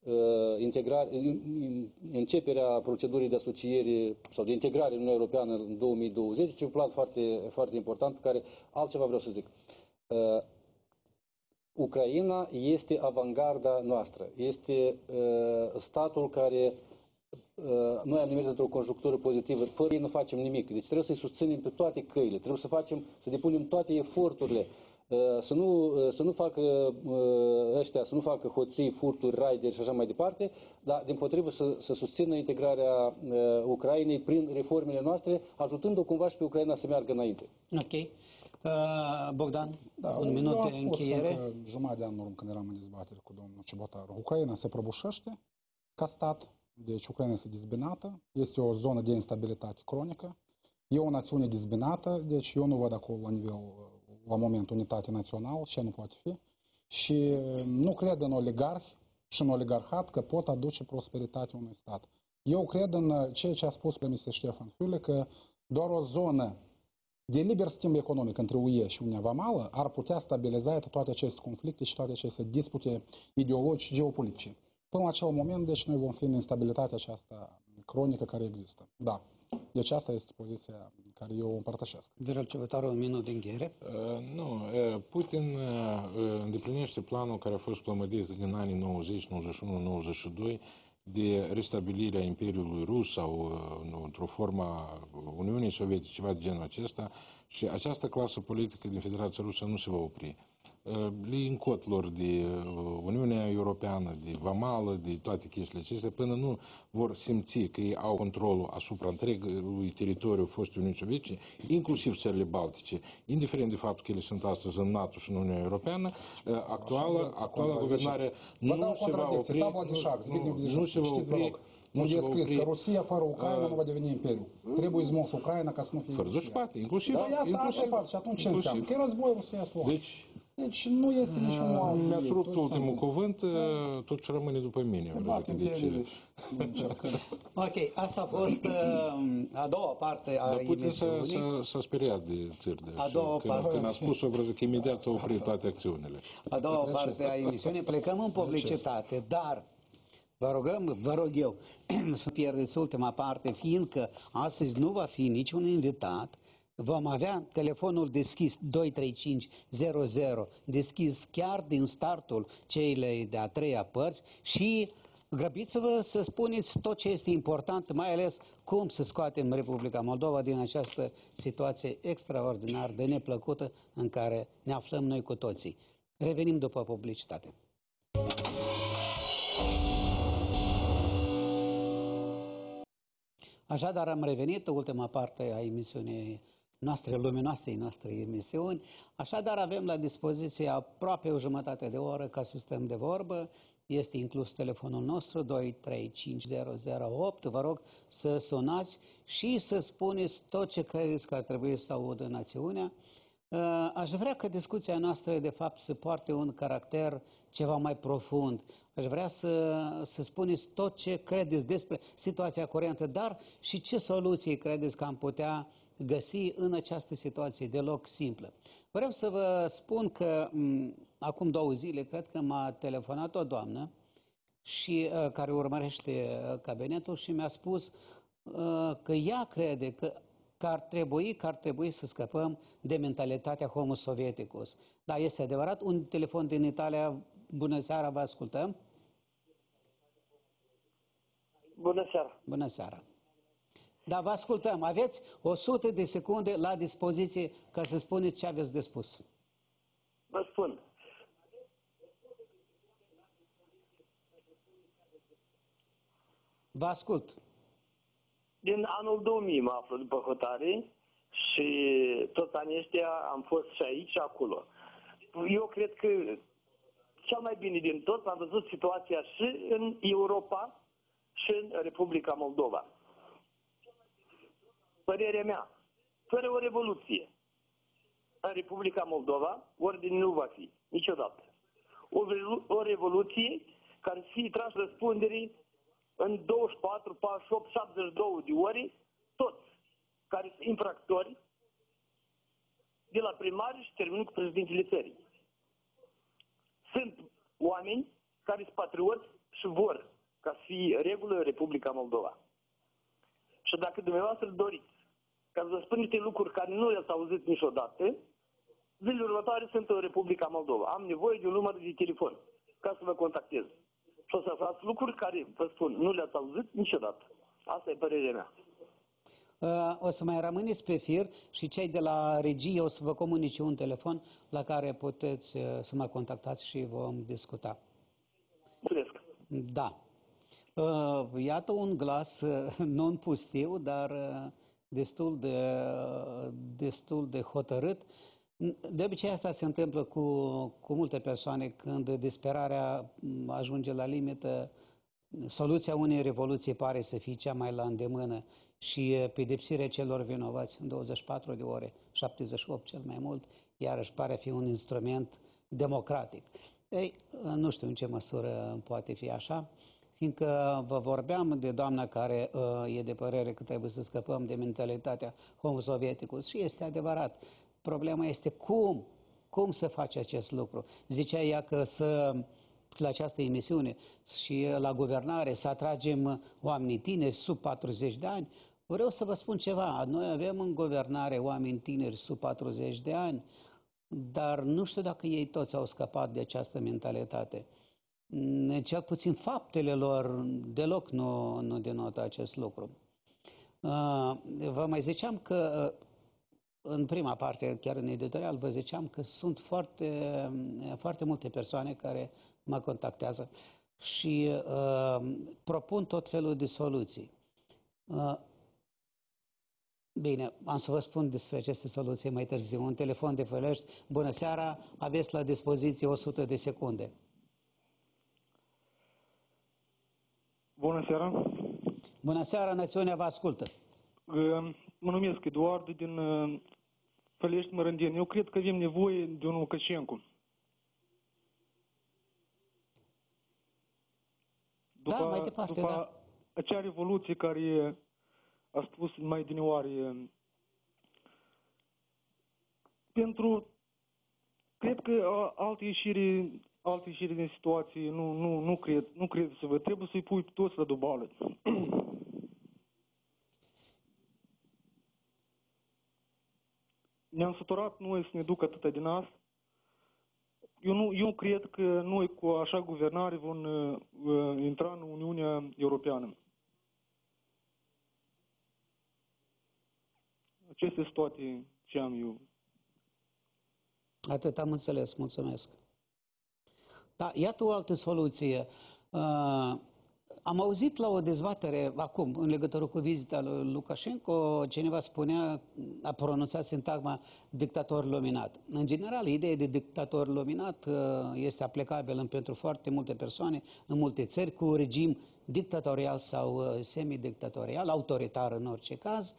începerea procedurii de asociere sau de integrare în Uniunea Europeană în 2020. Este un plan foarte, foarte important pe care altceva vreau să zic. Ucraina este avangarda noastră. Este statul care noi am nimerit într-o conjunctură pozitivă. Fără ei nu facem nimic. Deci trebuie să-i susținem pe toate căile. Trebuie să depunem toate eforturile. Să nu facă ăștia, să nu facă hoții, furturi, raideri și așa mai departe, dar dimpotrivă să susțină integrarea Ucrainei prin reformele noastre, ajutând-o cumva și pe Ucraina să meargă înainte. Ok. Bogdan, un minut de încheiere. Eu am spus jumătate de an în urmă când eram în dezbatere cu domnul Cibotaru. Ucraina se prăbușește ca stat, deci Ucraina este dezbinată, este o zonă de instabilitate cronică, e o națiune dezbinată, deci eu nu văd acolo la moment unitate națională, ce nu poate fi, și nu cred în oligarhi și în oligarhat că pot aduce prosperitate unui stat. Eu cred în ceea ce a spus premisă Ștefan Füle, că doar o zonă de liber schimb economic între UE și Uniunea Vamală ar putea stabiliza toate aceste conflicte și toate aceste dispute ideologice geopolitice. Până la acel moment, deci, noi vom fi în instabilitatea aceasta cronică care există. Da. Deci asta este poziția care eu o împărtășesc. Viorel Ciobătaru, un minut de încheiere. Nu, Putin îndeplinește planul care a fost plămădit din anii 90, 91, 92 de restabilirea Imperiului Rus sau într-o formă a Uniunii Sovietice, ceva de genul acesta, și această clasă politică din Federația Rusă nu se va opri. Le încot lor de Uniunea Europeană, de Vamală, de toate chestiile acestea, până nu vor simți că ei au controlul asupra întregului teritoriu fostului Uniunii Sovietice, inclusiv țările Baltice, indiferent de faptul că ele sunt astăzi în NATO și în Uniunea Europeană, actuala guvernare nu se va opri. Nu se va opri. Nu e scris că Rusia fără Ucraina nu va deveni imperiu. Trebuie smuls Ucraina ca să nu fie fără dușpate, inclusiv. Da, asta e fapt. Și atunci ce înseamnă? Că e război Rusia-Suacă. Deci nu este niciun alt. Mi-ați rupt ultimul cuvânt, tot ce rămâne după mine. Se bate imperiul și nu încercăm. Ok, asta a fost a doua parte a emisiunii. Dar Putin s-a speriat de țări. A doua parte. Când a spus-o, vreau că imediat s-au oprit toate acțiunile. A doua parte a emisiunii. Plecăm în publicitate, dar vă rog eu să pierdeți ultima parte, fiindcă astăzi nu va fi niciun invitat. Vom avea telefonul deschis 23500, deschis chiar din startul celei de-a treia părți și grăbiți-vă să spuneți tot ce este important, mai ales cum să scoatem Republica Moldova din această situație extraordinar de neplăcută în care ne aflăm noi cu toții. Revenim după publicitate. Așadar, am revenit, ultima parte a emisiunii noastre luminoasei noastre emisiuni. Așadar, avem la dispoziție aproape o jumătate de oră ca să stăm de vorbă. Este inclus telefonul nostru 2350008. Vă rog să sunați și să spuneți tot ce credeți că ar trebui să audă națiunea. Aș vrea ca discuția noastră, de fapt, să poarte un caracter ceva mai profund. Aș vrea să spuneți tot ce credeți despre situația curentă, dar și ce soluții credeți că am putea găsi în această situație deloc simplă. Vreau să vă spun că acum 2 zile, cred că m-a telefonat o doamnă și care urmărește cabinetul și mi-a spus că ea crede că ar trebui să scăpăm de mentalitatea homo sovieticus. Da, este adevărat. Un telefon din Italia. Bună seara, vă ascultăm. Bună seara. Bună seara. Da, vă ascultăm. Aveți 100 de secunde la dispoziție ca să spuneți ce aveți de spus. Vă spun. Vă ascult. Din anul 2000 mă aflu după hotare și toți anii ăștia am fost și aici și acolo. Eu cred că cel mai bine din tot am văzut situația și în Europa și în Republica Moldova. Părerea mea, fără o revoluție în Republica Moldova, ordine nu va fi niciodată. O revoluție care să fie tras răspunderii în 24, 48, 72 de ore, toți care sunt infractori, de la primari și terminând cu președintele țării. Sunt oameni care sunt patrioți și vor ca să fie regulă în Republica Moldova. Și dacă dumneavoastră doriți ca să vă spun niște lucruri care nu le-ați auzit niciodată, zilele următoare sunt în Republica Moldova. Am nevoie de un număr de telefon ca să vă contactez. Și o să aflați lucruri care, vă spun, nu le-ați auzit niciodată. Asta e părerea mea. O să mai rămâneți pe fir și cei de la regie o să vă comunice un telefon la care puteți să mă contactați și vom discuta. Mulțumesc. Da. Iată un glas non pustiu, dar destul de hotărât. De obicei asta se întâmplă cu multe persoane când disperarea ajunge la limită. Soluția unei revoluții pare să fie cea mai la îndemână și pedepsirea celor vinovați în 24 de ore, 78 cel mai mult, iarăși pare fi un instrument democratic. Ei, nu știu în ce măsură poate fi așa, fiindcă vă vorbeam de doamna care e de părere că trebuie să scăpăm de mentalitatea homo sovieticus și este adevărat. Problema este cum să faci acest lucru. Zicea ea că la această emisiune și la guvernare să atragem oamenii tineri sub 40 de ani. Vreau să vă spun ceva. Noi avem în guvernare oameni tineri sub 40 de ani, dar nu știu dacă ei toți au scăpat de această mentalitate. Cel puțin faptele lor deloc nu denotă acest lucru. Vă mai ziceam că în prima parte, chiar în editorial, vă ziceam că sunt foarte multe persoane care mă contactează și propun tot felul de soluții. Bine, am să vă spun despre aceste soluții mai târziu. Un telefon de Fălești. Bună seara, aveți la dispoziție 100 de secunde. Bună seara. Bună seara, națiunea vă ascultă. Mă numesc Eduard din Fălești, Mărândeni. Eu cred că avem nevoie de un Lukashenko. Mai departe, după acea revoluție care a spus mai dinioare, cred că alte ieșiri din situație nu cred să vă trebuie să-i pui toți la dubală. Ne-am săturat noi să ne ducă atâta din nas. Eu cred că noi cu așa guvernare vom intra în Uniunea Europeană. Acestea sunt toate ce am eu. Atât am înțeles, mulțumesc. Da, iată o altă soluție. Am auzit la o dezbatere acum, în legătură cu vizita lui Lukashenko, cineva spunea, a pronunțat sintagma dictator luminat. În general, ideea de dictator luminat este aplicabilă pentru foarte multe persoane, în multe țări, cu un regim dictatorial sau semidictatorial, autoritar în orice caz,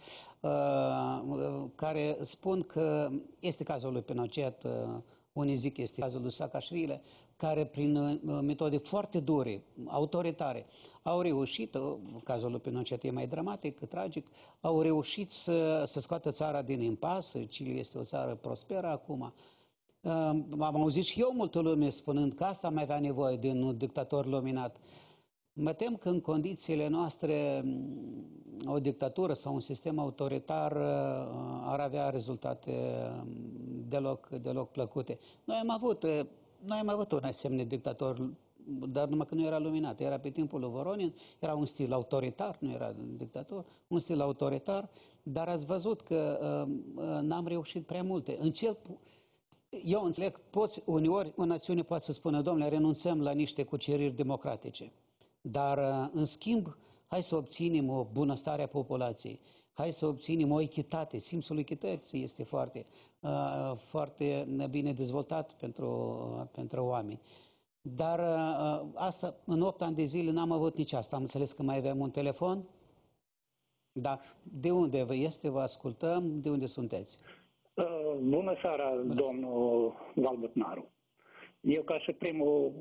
care spun că este cazul lui Pinochet, unii zic că este cazul lui Saakashvili, care prin metode foarte dure, autoritare, au reușit, cazul lui Pinochet e mai dramatic, tragic, au reușit să scoată țara din impas. Chile este o țară prosperă acum. Am auzit și eu multă lume spunând că asta mai avea nevoie de un dictator luminat. Mă tem că în condițiile noastre o dictatură sau un sistem autoritar ar avea rezultate deloc plăcute. Noi am avut un asemenea dictator, dar numai că nu era luminat. Era pe timpul lui Voronin, era un stil autoritar, nu era dictator, un stil autoritar, dar ați văzut că n-am reușit prea multe. Eu înțeleg, uneori o națiune poate să spună, domnule, renunțăm la niște cuceriri democratice. Dar, în schimb, hai să obținem o bunăstare a populației, hai să obținem o echitate. Simțul echității este foarte bine dezvoltat pentru oameni. Dar asta, în 8 ani de zile n-am avut nici asta. Am înțeles că mai aveam un telefon. Da. De unde vă este? Vă ascultăm. De unde sunteți? Bună seara, domnul Valbutnaru. Eu, ca și primul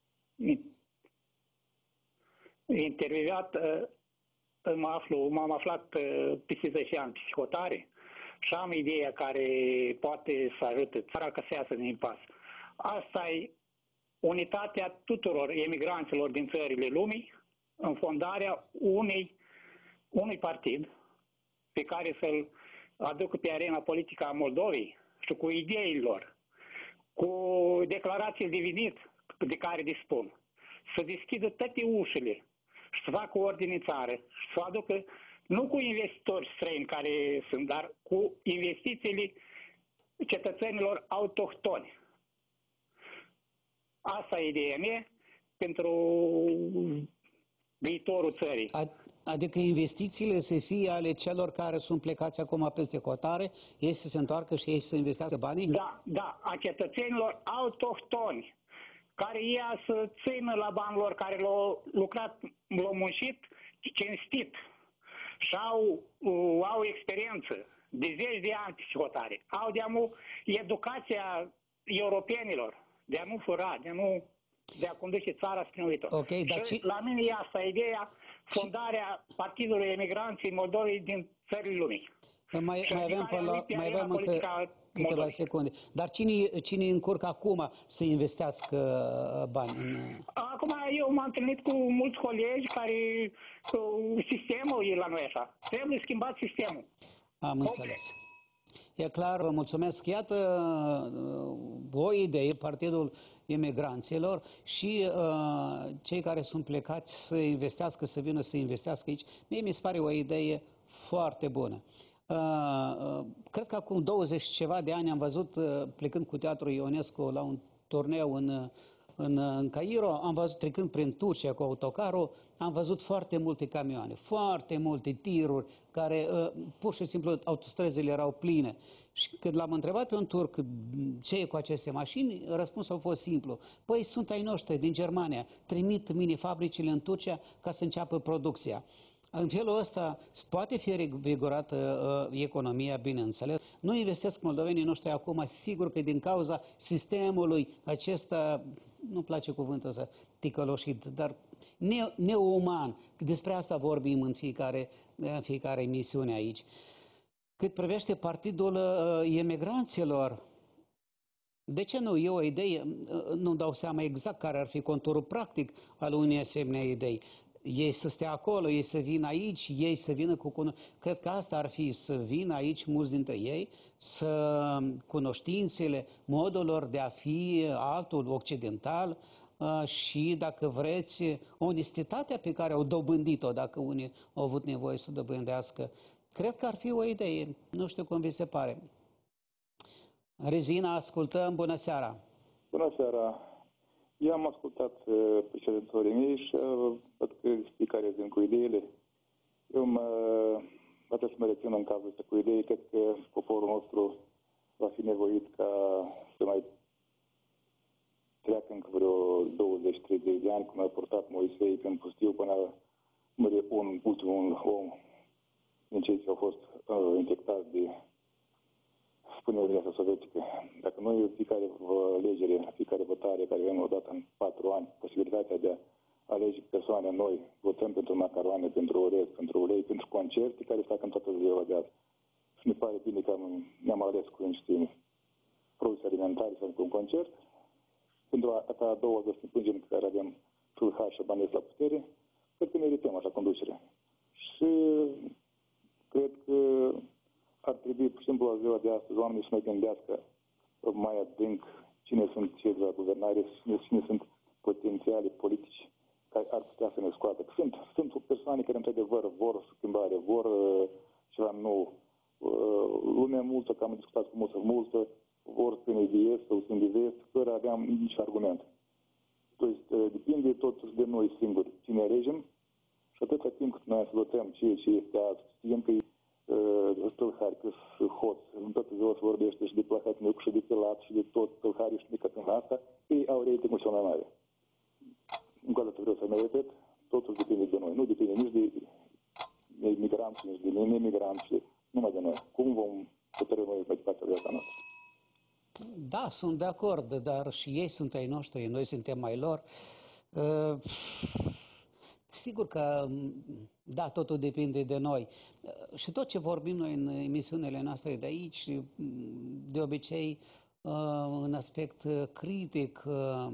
intervievat, m-am aflat peste 10 ani psihotare și am ideea care poate să ajute țara ca să iasă din impas. Asta e unitatea tuturor emigranților din țările lumii în fondarea unui partid pe care să-l aducă pe arena politică a Moldovei și cu ideile lor, cu declarațiile de venit de care dispun, să deschidă toate ușile și să facă ordine în țară și să aducă nu cu investitori străini care sunt, dar cu investițiile cetățenilor autohtoni. Asta e ideea mea pentru viitorul țării. Adică investițiile să fie ale celor care sunt plecați acum peste hotare, ei să se întoarcă și ei să investească banii? Da, a cetățenilor autohtoni, care ea să țină la banii lor, care l-au lucrat, l-au muncit cinstit și au experiență de 10 de ani psihotare. Au educația europenilor, de a nu fura, de a conduce țara spre viitor. Okay, și la mine e asta ideea, fondarea Partidului Emigranții Moldovei din țările lumii. Mai avem încă câteva secunde. Dar cine încurcă acum să investească bani? Acum eu m-am întâlnit cu mulți colegi care sistemul e la noi așa. Trebuie schimbat sistemul. Am înțeles. E clar, vă mulțumesc. Iată o idee, Partidul Emigranților și cei care sunt plecați să investească, să vină să investească aici. Mie mi se pare o idee foarte bună. Cred că acum 20 ceva de ani am văzut, plecând cu Teatrul Ionescu la un turneu în Cairo, am văzut, trecând prin Turcia cu autocarul, am văzut foarte multe camioane, foarte multe tiruri, care pur și simplu autostrăzile erau pline. Și când l-am întrebat pe un turc ce e cu aceste mașini, răspunsul a fost simplu. Păi sunt ai noștri din Germania, trimit mini-fabricile în Turcia ca să înceapă producția. În felul ăsta poate fi revigorată economia, bineînțeles. Nu investesc moldovenii noștri acum, sigur că din cauza sistemului acesta, nu-mi place cuvântul ăsta, ticăloșit, dar neuman. Despre asta vorbim în fiecare emisiune aici. Cât privește Partidul Emigranților, de ce nu? E o idee, nu dau seama exact care ar fi conturul practic al unei asemenea idei. Ei să stea acolo, ei să vină aici, ei să vină cu... Cred că asta ar fi, să vină aici mulți dintre ei, să cunoștințele, modul lor de a fi altul, occidental, și, dacă vreți, onestitatea pe care au dobândit-o, dacă unii au avut nevoie să dobândească. Cred că ar fi o idee. Nu știu cum vi se pare. Rezina, ascultăm. Bună seara! Bună seara! Eu am ascultat președintorii mei și văd că explică care vin cu ideile. Eu trebuie să mă rețin în cazul ăsta cu idei. Cred că poporul nostru va fi nevoit ca să mai treacă încă vreo 20-30 de ani, cum a purtat Moisei prin pustiu până a muri ultimul om din cei ce au fost infectați de Uniunea Sovietică. Dacă noi fiecare alegere, fiecare votare care avem odată în 4 ani, posibilitatea de a alege persoane noi, votăm pentru macaroane, pentru orez, pentru ulei, pentru concerte care se fac în toată ziua de azi. Și mi pare bine că ne-am ales cu niște produse alimentare sau cu un concert. Pentru a doua zi să ne plângem care avem Fulhar și Bănescu la putere, cred că merităm așa conducere. Și cred că ar trebui, pur și simplu, la ziua de astăzi, oamenii să mai gândească mai adânc cine sunt cei de la guvernare, cine sunt potențiale politici care ar putea să ne scoată. Sunt persoane care, într-adevăr, vor schimbare, vor ceva nou. Lumea multă, că am discutat cu multă, vor să ne de est sau să ne de vest, fără a avea nici argument. Deci, depinde totuși de noi singuri cine alegem și atâta timp cât noi să votăm ceea ce este azi, știm că tâlhari, că sunt hoți, în toată ziua se vorbește și de plăhatniuc și de pilat și de tot tâlharii și de cătână asta, ei au ratingul cel mai mare. Încă o dată vreau să mai repet, totul depinde de noi, nu depinde nici de migranți, nici de nemigranți, numai de noi. Cum vom hotărâ noi mai departe viața noastră? Da, sunt de acord, dar și ei sunt ai noștri, noi suntem mai lor. Sigur că, da, totul depinde de noi. Și tot ce vorbim noi în emisiunile noastre de aici, de obicei, în aspect critic,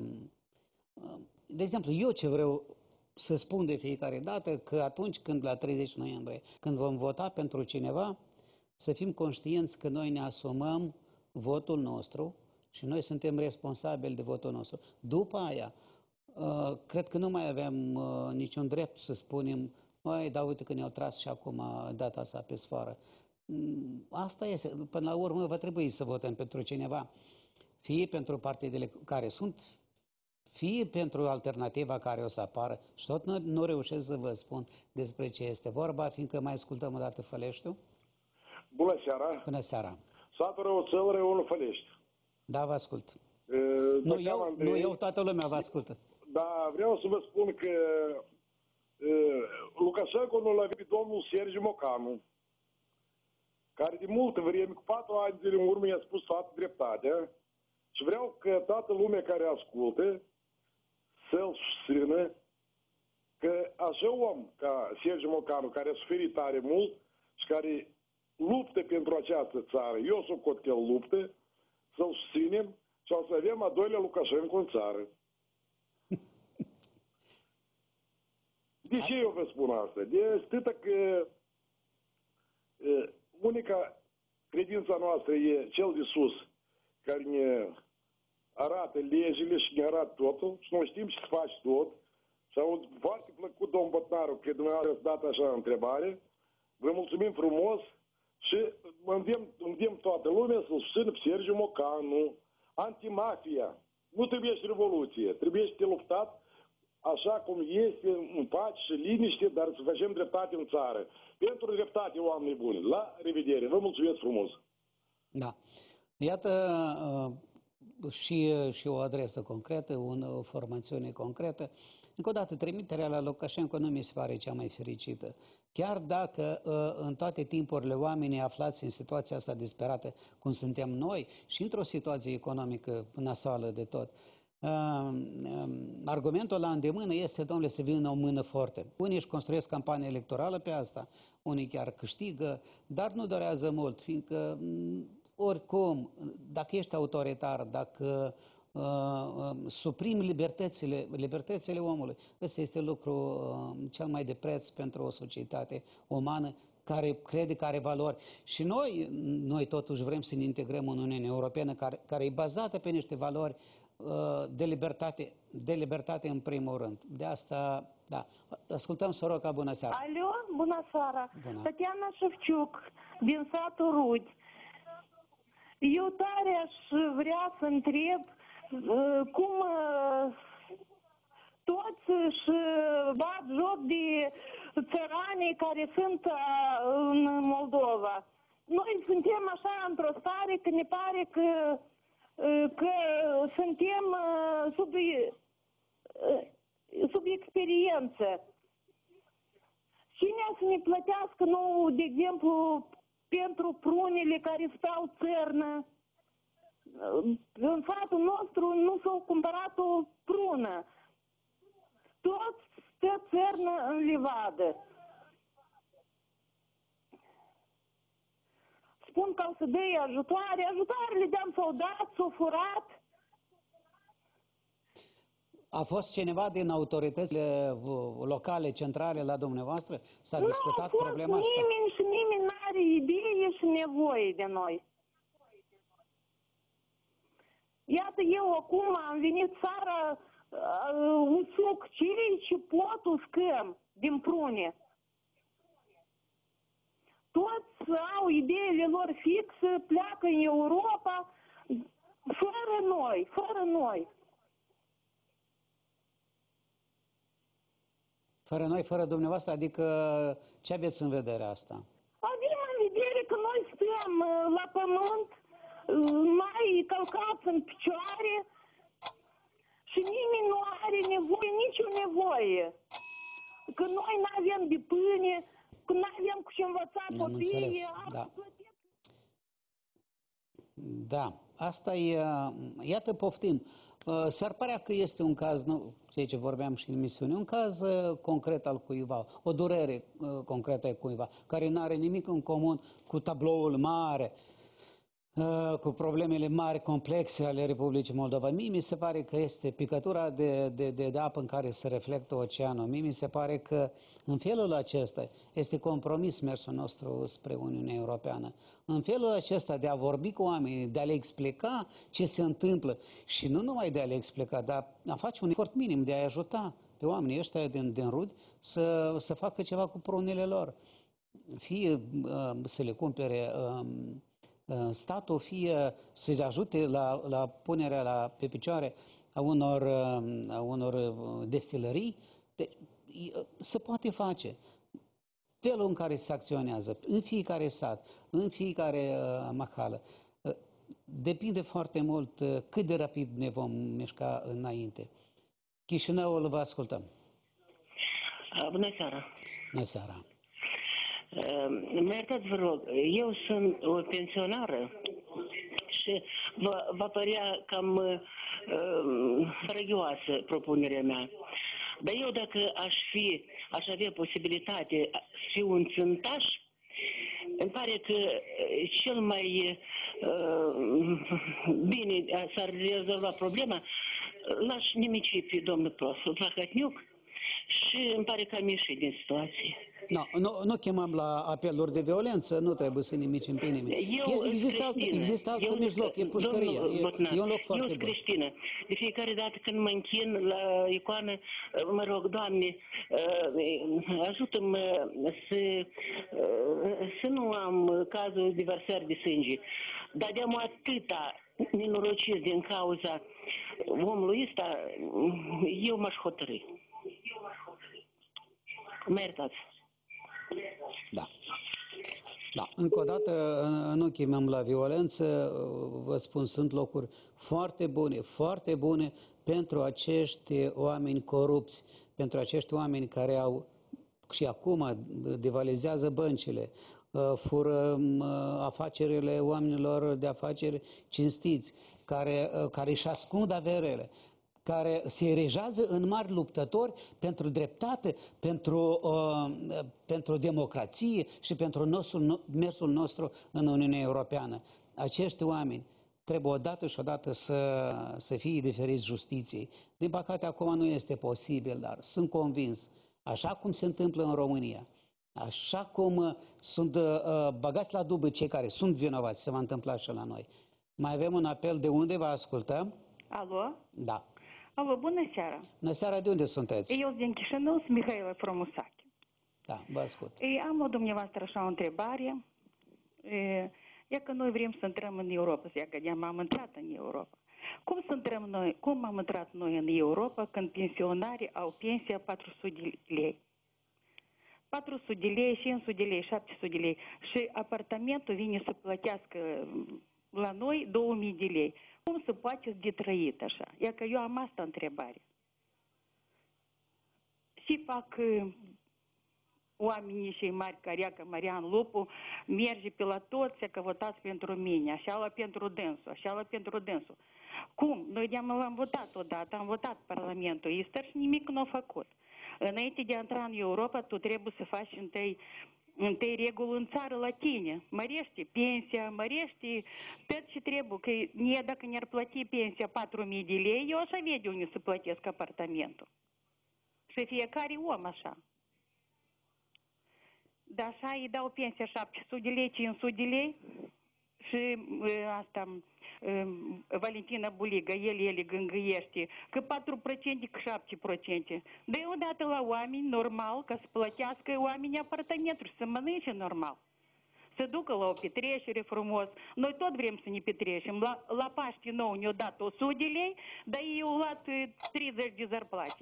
de exemplu, eu ce vreau să spun de fiecare dată, că atunci când, la 30 noiembrie, când vom vota pentru cineva, să fim conștienți că noi ne asumăm votul nostru și noi suntem responsabili de votul nostru. După aia, cred că nu mai avem niciun drept să spunem, măi, da, uite că ne-au tras și acum data asta pe sfoară. Asta este. Până la urmă va trebui să votăm pentru cineva, fie pentru partidele care sunt, fie pentru alternativa care o să apară. Și tot nu reușesc să vă spun despre ce este vorba, fiindcă mai ascultăm o dată Făleștiu. Bună seara! Bună seara! Satul Răuțel, Reunul Fălești. Da, vă ascult. Nu eu, toată lumea vă ascultă. Da, vreau să vă spun că Lukashenko nu l-a pe domnul Sergiu Mocanu, care de multă vreme, cu 4 ani zile în urmă, i-a spus toată dreptatea și vreau că toată lumea care ascultă să-l susțină că așa om ca Sergiu Mocanu, care a suferit tare mult și care luptă pentru această țară, eu socot că el luptă, să-l susținem și o să avem a doilea Lukashenko în țară. De ce eu vă spun asta? De atâta că unica credința noastră e cel de sus, care ne arată legile și ne arată totul și noi știm ce să faci tot. Și au foarte plăcut domnul Botnaru că dumneavoastră ați dat așa întrebare. Vă mulțumim frumos și îndemn toată lumea să-l susțină pe Sergiu Mocanu, antimafia. Nu trebuie și revoluție, trebuie și de luptat așa cum este, în pace și liniște, dar să facem dreptate în țară. Pentru dreptate, oameni buni. La revedere. Vă mulțumesc frumos. Da. Iată și o adresă concretă, o formațiune concretă. Încă o dată, trimiterea la Lukashenko nu mi se pare cea mai fericită. Chiar dacă în toate timpurile oamenii aflați în situația asta disperată, cum suntem noi, și într-o situație economică nasoală de tot, argumentul la îndemână este, domnule, să vină o mână forte. Unii își construiesc campanie electorală pe asta, unii chiar câștigă, dar nu durează mult, fiindcă oricum, dacă ești autoritar, dacă suprimi libertățile omului, ăsta este lucru cel mai de preț pentru o societate umană care crede că are valori. Și noi totuși vrem să ne integrăm în Uniunea Europeană, care e bazată pe niște valori de libertate în primul rând. De asta, da. Ascultăm Soroca, bună seara. Alo, bună seara. Bună. Tatiana Șevciuc, din satul Rudi. Eu tare aș vrea să întreb cum toți își bat joc de țăranii care sunt în Moldova. Noi suntem așa într-o stare că ne pare că suntem sub experiență. Cine să ne plătească nou, de exemplu, pentru prunele care stau țărnă? În satul nostru nu s-a cumpărat o prună. Toți stă țărnă în livadă. Spun că o să dea ajutoare. Ajutoarele de-am s-au dat, s-au furat. A fost cineva din autoritățile locale, centrale la dumneavoastră? S-a discutat problema asta? Nimeni și nimeni n-are idee și nevoie de noi. Iată, eu acum am venit seara, usuc ce pot uscăm din prune. Toți au ideile lor fixe, pleacă în Europa, fără noi, fără noi. Fără noi, fără dumneavoastră, adică ce aveți în vedere asta? Avem în vedere că noi stăm la pământ, mai călcați în picioare și nimeni nu are nevoie, nicio nevoie. Că noi nu avem de pâine, că nu avem cu ce învăța copiii. Da. Da, asta e, iată poftim. S-ar părea că este un caz, nu, ceea ce vorbeam și în emisiune, un caz concret al cuiva, o durere concretă a cuiva, care nu are nimic în comun cu tabloul mare, cu problemele mari, complexe ale Republicii Moldova. Mie mi se pare că este picătura de apă în care se reflectă oceanul. Mie mi se pare că în felul acesta este compromis mersul nostru spre Uniunea Europeană. În felul acesta de a vorbi cu oamenii, de a le explica ce se întâmplă și nu numai de a le explica, dar a face un efort minim de a ajuta pe oamenii ăștia din Rudi să facă ceva cu prunele lor. Fie să le cumpere statul, fie să le ajute la punerea pe picioare a unor destilării, se poate face. Felul în care se acționează, în fiecare sat, în fiecare mahală, depinde foarte mult cât de rapid ne vom mișca înainte. Chișinăul, vă ascultăm. Bună seara! Bună seara! Mă iertați, vă rog, eu sunt o pensionară și va părea cam răgioasă propunerea mea. Dar eu dacă aș avea posibilitate să fiu un țântaș, îmi pare că cel mai bine s-ar rezolva problema, l-aș nimici pe domnul profesor Plahotniuc și îmi pare că am ieșit din situație. Nu chemăm la apeluri de violență, nu trebuie să nimicim pe nimeni. Există alt mijloc, e pușcăria, e un loc foarte bun. Eu sunt creștină. De fiecare dată când mă închin la icoană, mă rog, Doamne, ajută-mă să nu am cazul de vărsări de sânge. Dar de-am atâta nenorocit din cauza omului ăsta, eu m-aș hotărâi. Mă iertați. Da, încă o dată nu chemăm la violență, vă spun, sunt locuri foarte bune pentru acești oameni corupți, pentru acești oameni care au și acum devalizează băncile, fură afacerile oamenilor de afaceri cinstiți, care își ascund averele, care se erigează în mari luptători pentru dreptate, pentru democrație și pentru mersul nostru în Uniunea Europeană. Acești oameni trebuie odată și odată să fie diferiți justiției. Din păcate, acum nu este posibil, dar sunt convins, așa cum se întâmplă în România, așa cum sunt băgați la dubă cei care sunt vinovați, se va întâmpla și la noi. Mai avem un apel, de unde vă ascultăm? Alo? Da. Alo, bună seara! Bună seara, de unde sunteți? Eu din Chișinău, sunt Mihaela Fromusache. Da, vă ascult. Am o dumneavoastră așa o întrebare. E că noi vrem să intrăm în Europa, să că am intrat în Europa. Cum am intrat noi în Europa când pensionarii au pensia 400 de lei? 400 de lei, 500 de lei, 700 de lei și apartamentul vine să plătească la noi 2000 de lei. Cum se poate de trăit așa? Ia că eu am asta întrebare. Și fac oamenii cei mari, Cariacă, Marian Lupu, merge pe la toți că votați pentru mine, așa la pentru dânsul, așa la pentru dânsul. Cum? Noi l-am votat odată, am votat Parlamentul Easter și nimic nu a făcut. Înainte de a intra în Europa, tu trebuie să faci întâi reguli în țară la tine. Mărește pensia, mărește tot ce trebuie. Că dacă ne-ar plăti pensia 4.000 de lei, eu aș avea de unde să plătesc apartamentul. Și fiecare om așa. Dar așa îi dau pensia 700 de lei, 500 de lei și asta... Valentina Buliga, el gângâiește că 4% că 7%. De odată la oameni, normal, ca să plătească oamenii apartamentul și să mănânce normal. Să ducă la o petrecere frumos. Noi tot vrem să ne petrecem. La Paște nou ne-au dat 100 de lei, dar ei au luat 30 de zarplate.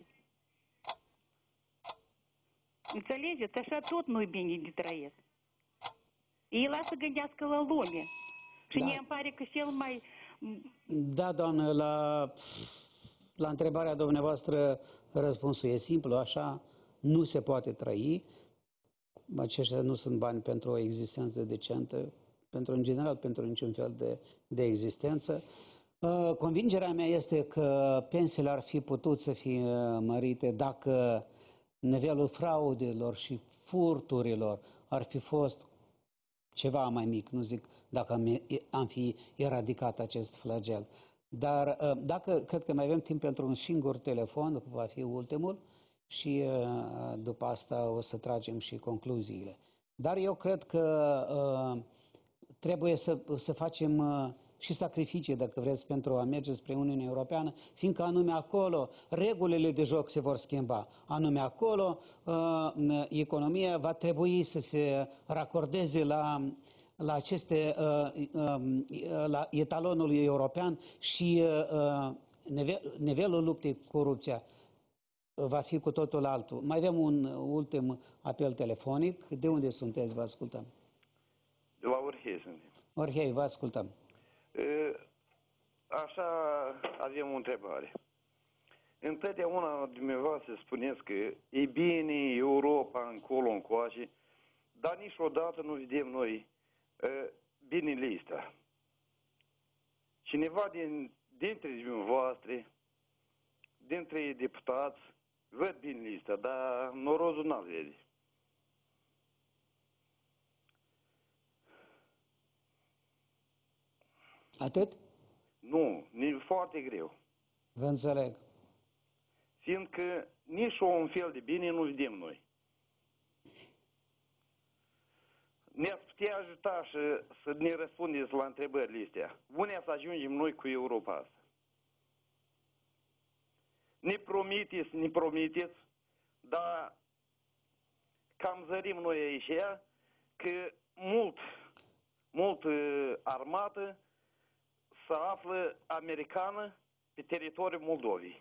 Înțelegeți? Așa tot nu-i bine de trăiesc. Ei lasă gândească la lume. Și mie îmi pare că cel mai... Da, doamnă, la întrebarea dumneavoastră răspunsul e simplu, așa nu se poate trăi. Aceștia nu sunt bani pentru o existență decentă, în general pentru niciun fel de existență. Convingerea mea este că pensiile ar fi putut să fie mărite dacă nivelul fraudelor și furturilor ar fi fost ceva mai mic, nu zic dacă am fi eradicat acest flagel. Dar cred că mai avem timp pentru un singur telefon, va fi ultimul, și după asta o să tragem și concluziile. Dar eu cred că trebuie să facem și sacrificii, dacă vreți, pentru a merge spre Uniunea Europeană, fiindcă anume acolo regulile de joc se vor schimba. Anume acolo economia va trebui să se racordeze la aceste, la etalonul european și nivelul luptei cu corupția va fi cu totul altul. Mai avem un ultim apel telefonic. De unde sunteți? Vă ascultăm. De la Orhei suntem. Orhei, vă ascultăm. Așa avem o întrebare. Întotdeauna dumneavoastră spuneți că e bine Europa încolo încoace, dar niciodată nu vedem noi bine lista. Cineva dintre dumneavoastră, dintre deputați, văd bine lista, dar norozul n-l vede. Atât? Nu, e foarte greu. Vă înțeleg. Fiindcă nici un fel de bine nu vedem noi. Ne-ați putea ajuta și să ne răspundeți la întrebările astea. Unde să ajungem noi cu Europa asta? Ne promiteți, dar cam zărim noi aici că mult armată se află americană pe teritoriul Moldovei.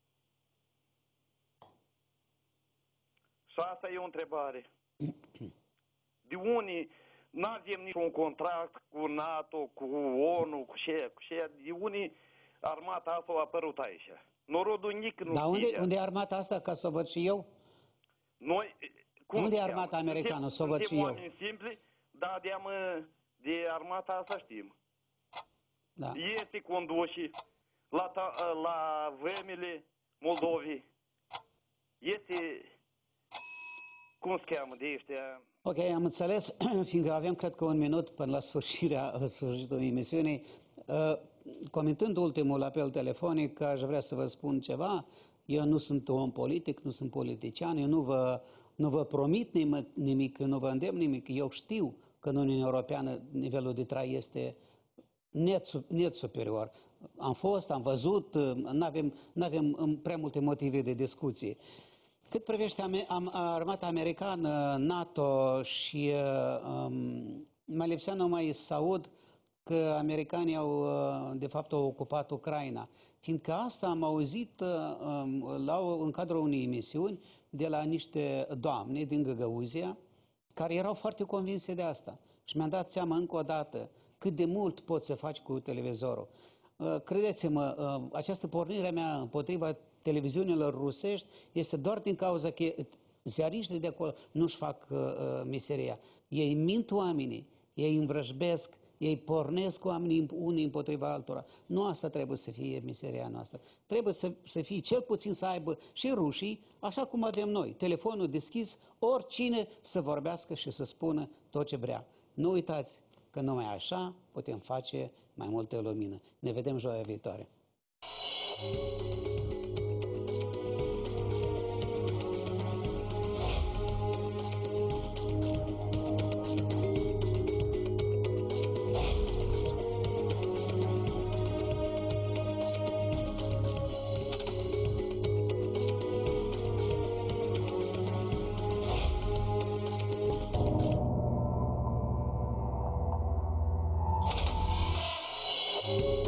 Și asta e o întrebare. De unde nu avem niciun contract cu NATO, cu ONU, cu ce, de unde armata asta a apărut aici? Norodul nici nu știe. Dar unde e armata asta, ca să o văd și eu? Noi, unde e armata americană, să o văd și eu? Suntem oameni simpli, dar de armata asta știm. Da. Este conduși la vămile Moldovei. Este, cum se cheamă, de ăștia... Ok, am înțeles, fiindcă avem, cred că, un minut până la sfârșitul emisiunii. Comentând ultimul apel telefonic, aș vrea să vă spun ceva. Eu nu sunt om politic, nu sunt politician, eu nu vă promit nimic, nu vă îndemn nimic. Eu știu că în Uniunea Europeană nivelul de trai este net superior. Am văzut, nu avem prea multe motive de discuție. Cât privește armata americană, NATO și mai lipsea numai să aud că americanii au, de fapt, au ocupat Ucraina. Fiindcă asta am auzit în cadrul unei emisiuni de la niște doamne din Găgăuzia, care erau foarte convinse de asta. Și mi-am dat seama încă o dată cât de mult poți să faci cu televizorul. Credeți-mă, această pornire mea împotriva televiziunilor rusești este doar din cauza că ziariștii de acolo nu-și fac meseria. Ei mint oamenii, ei învrăjbesc, ei pornesc oamenii unii împotriva altora. Nu asta trebuie să fie meseria noastră. Trebuie să fie, cel puțin să aibă și rușii, așa cum avem noi, telefonul deschis, oricine să vorbească și să spună tot ce vrea. Nu uitați că numai așa putem face mai multă lumină. Ne vedem joia viitoare. Thank you.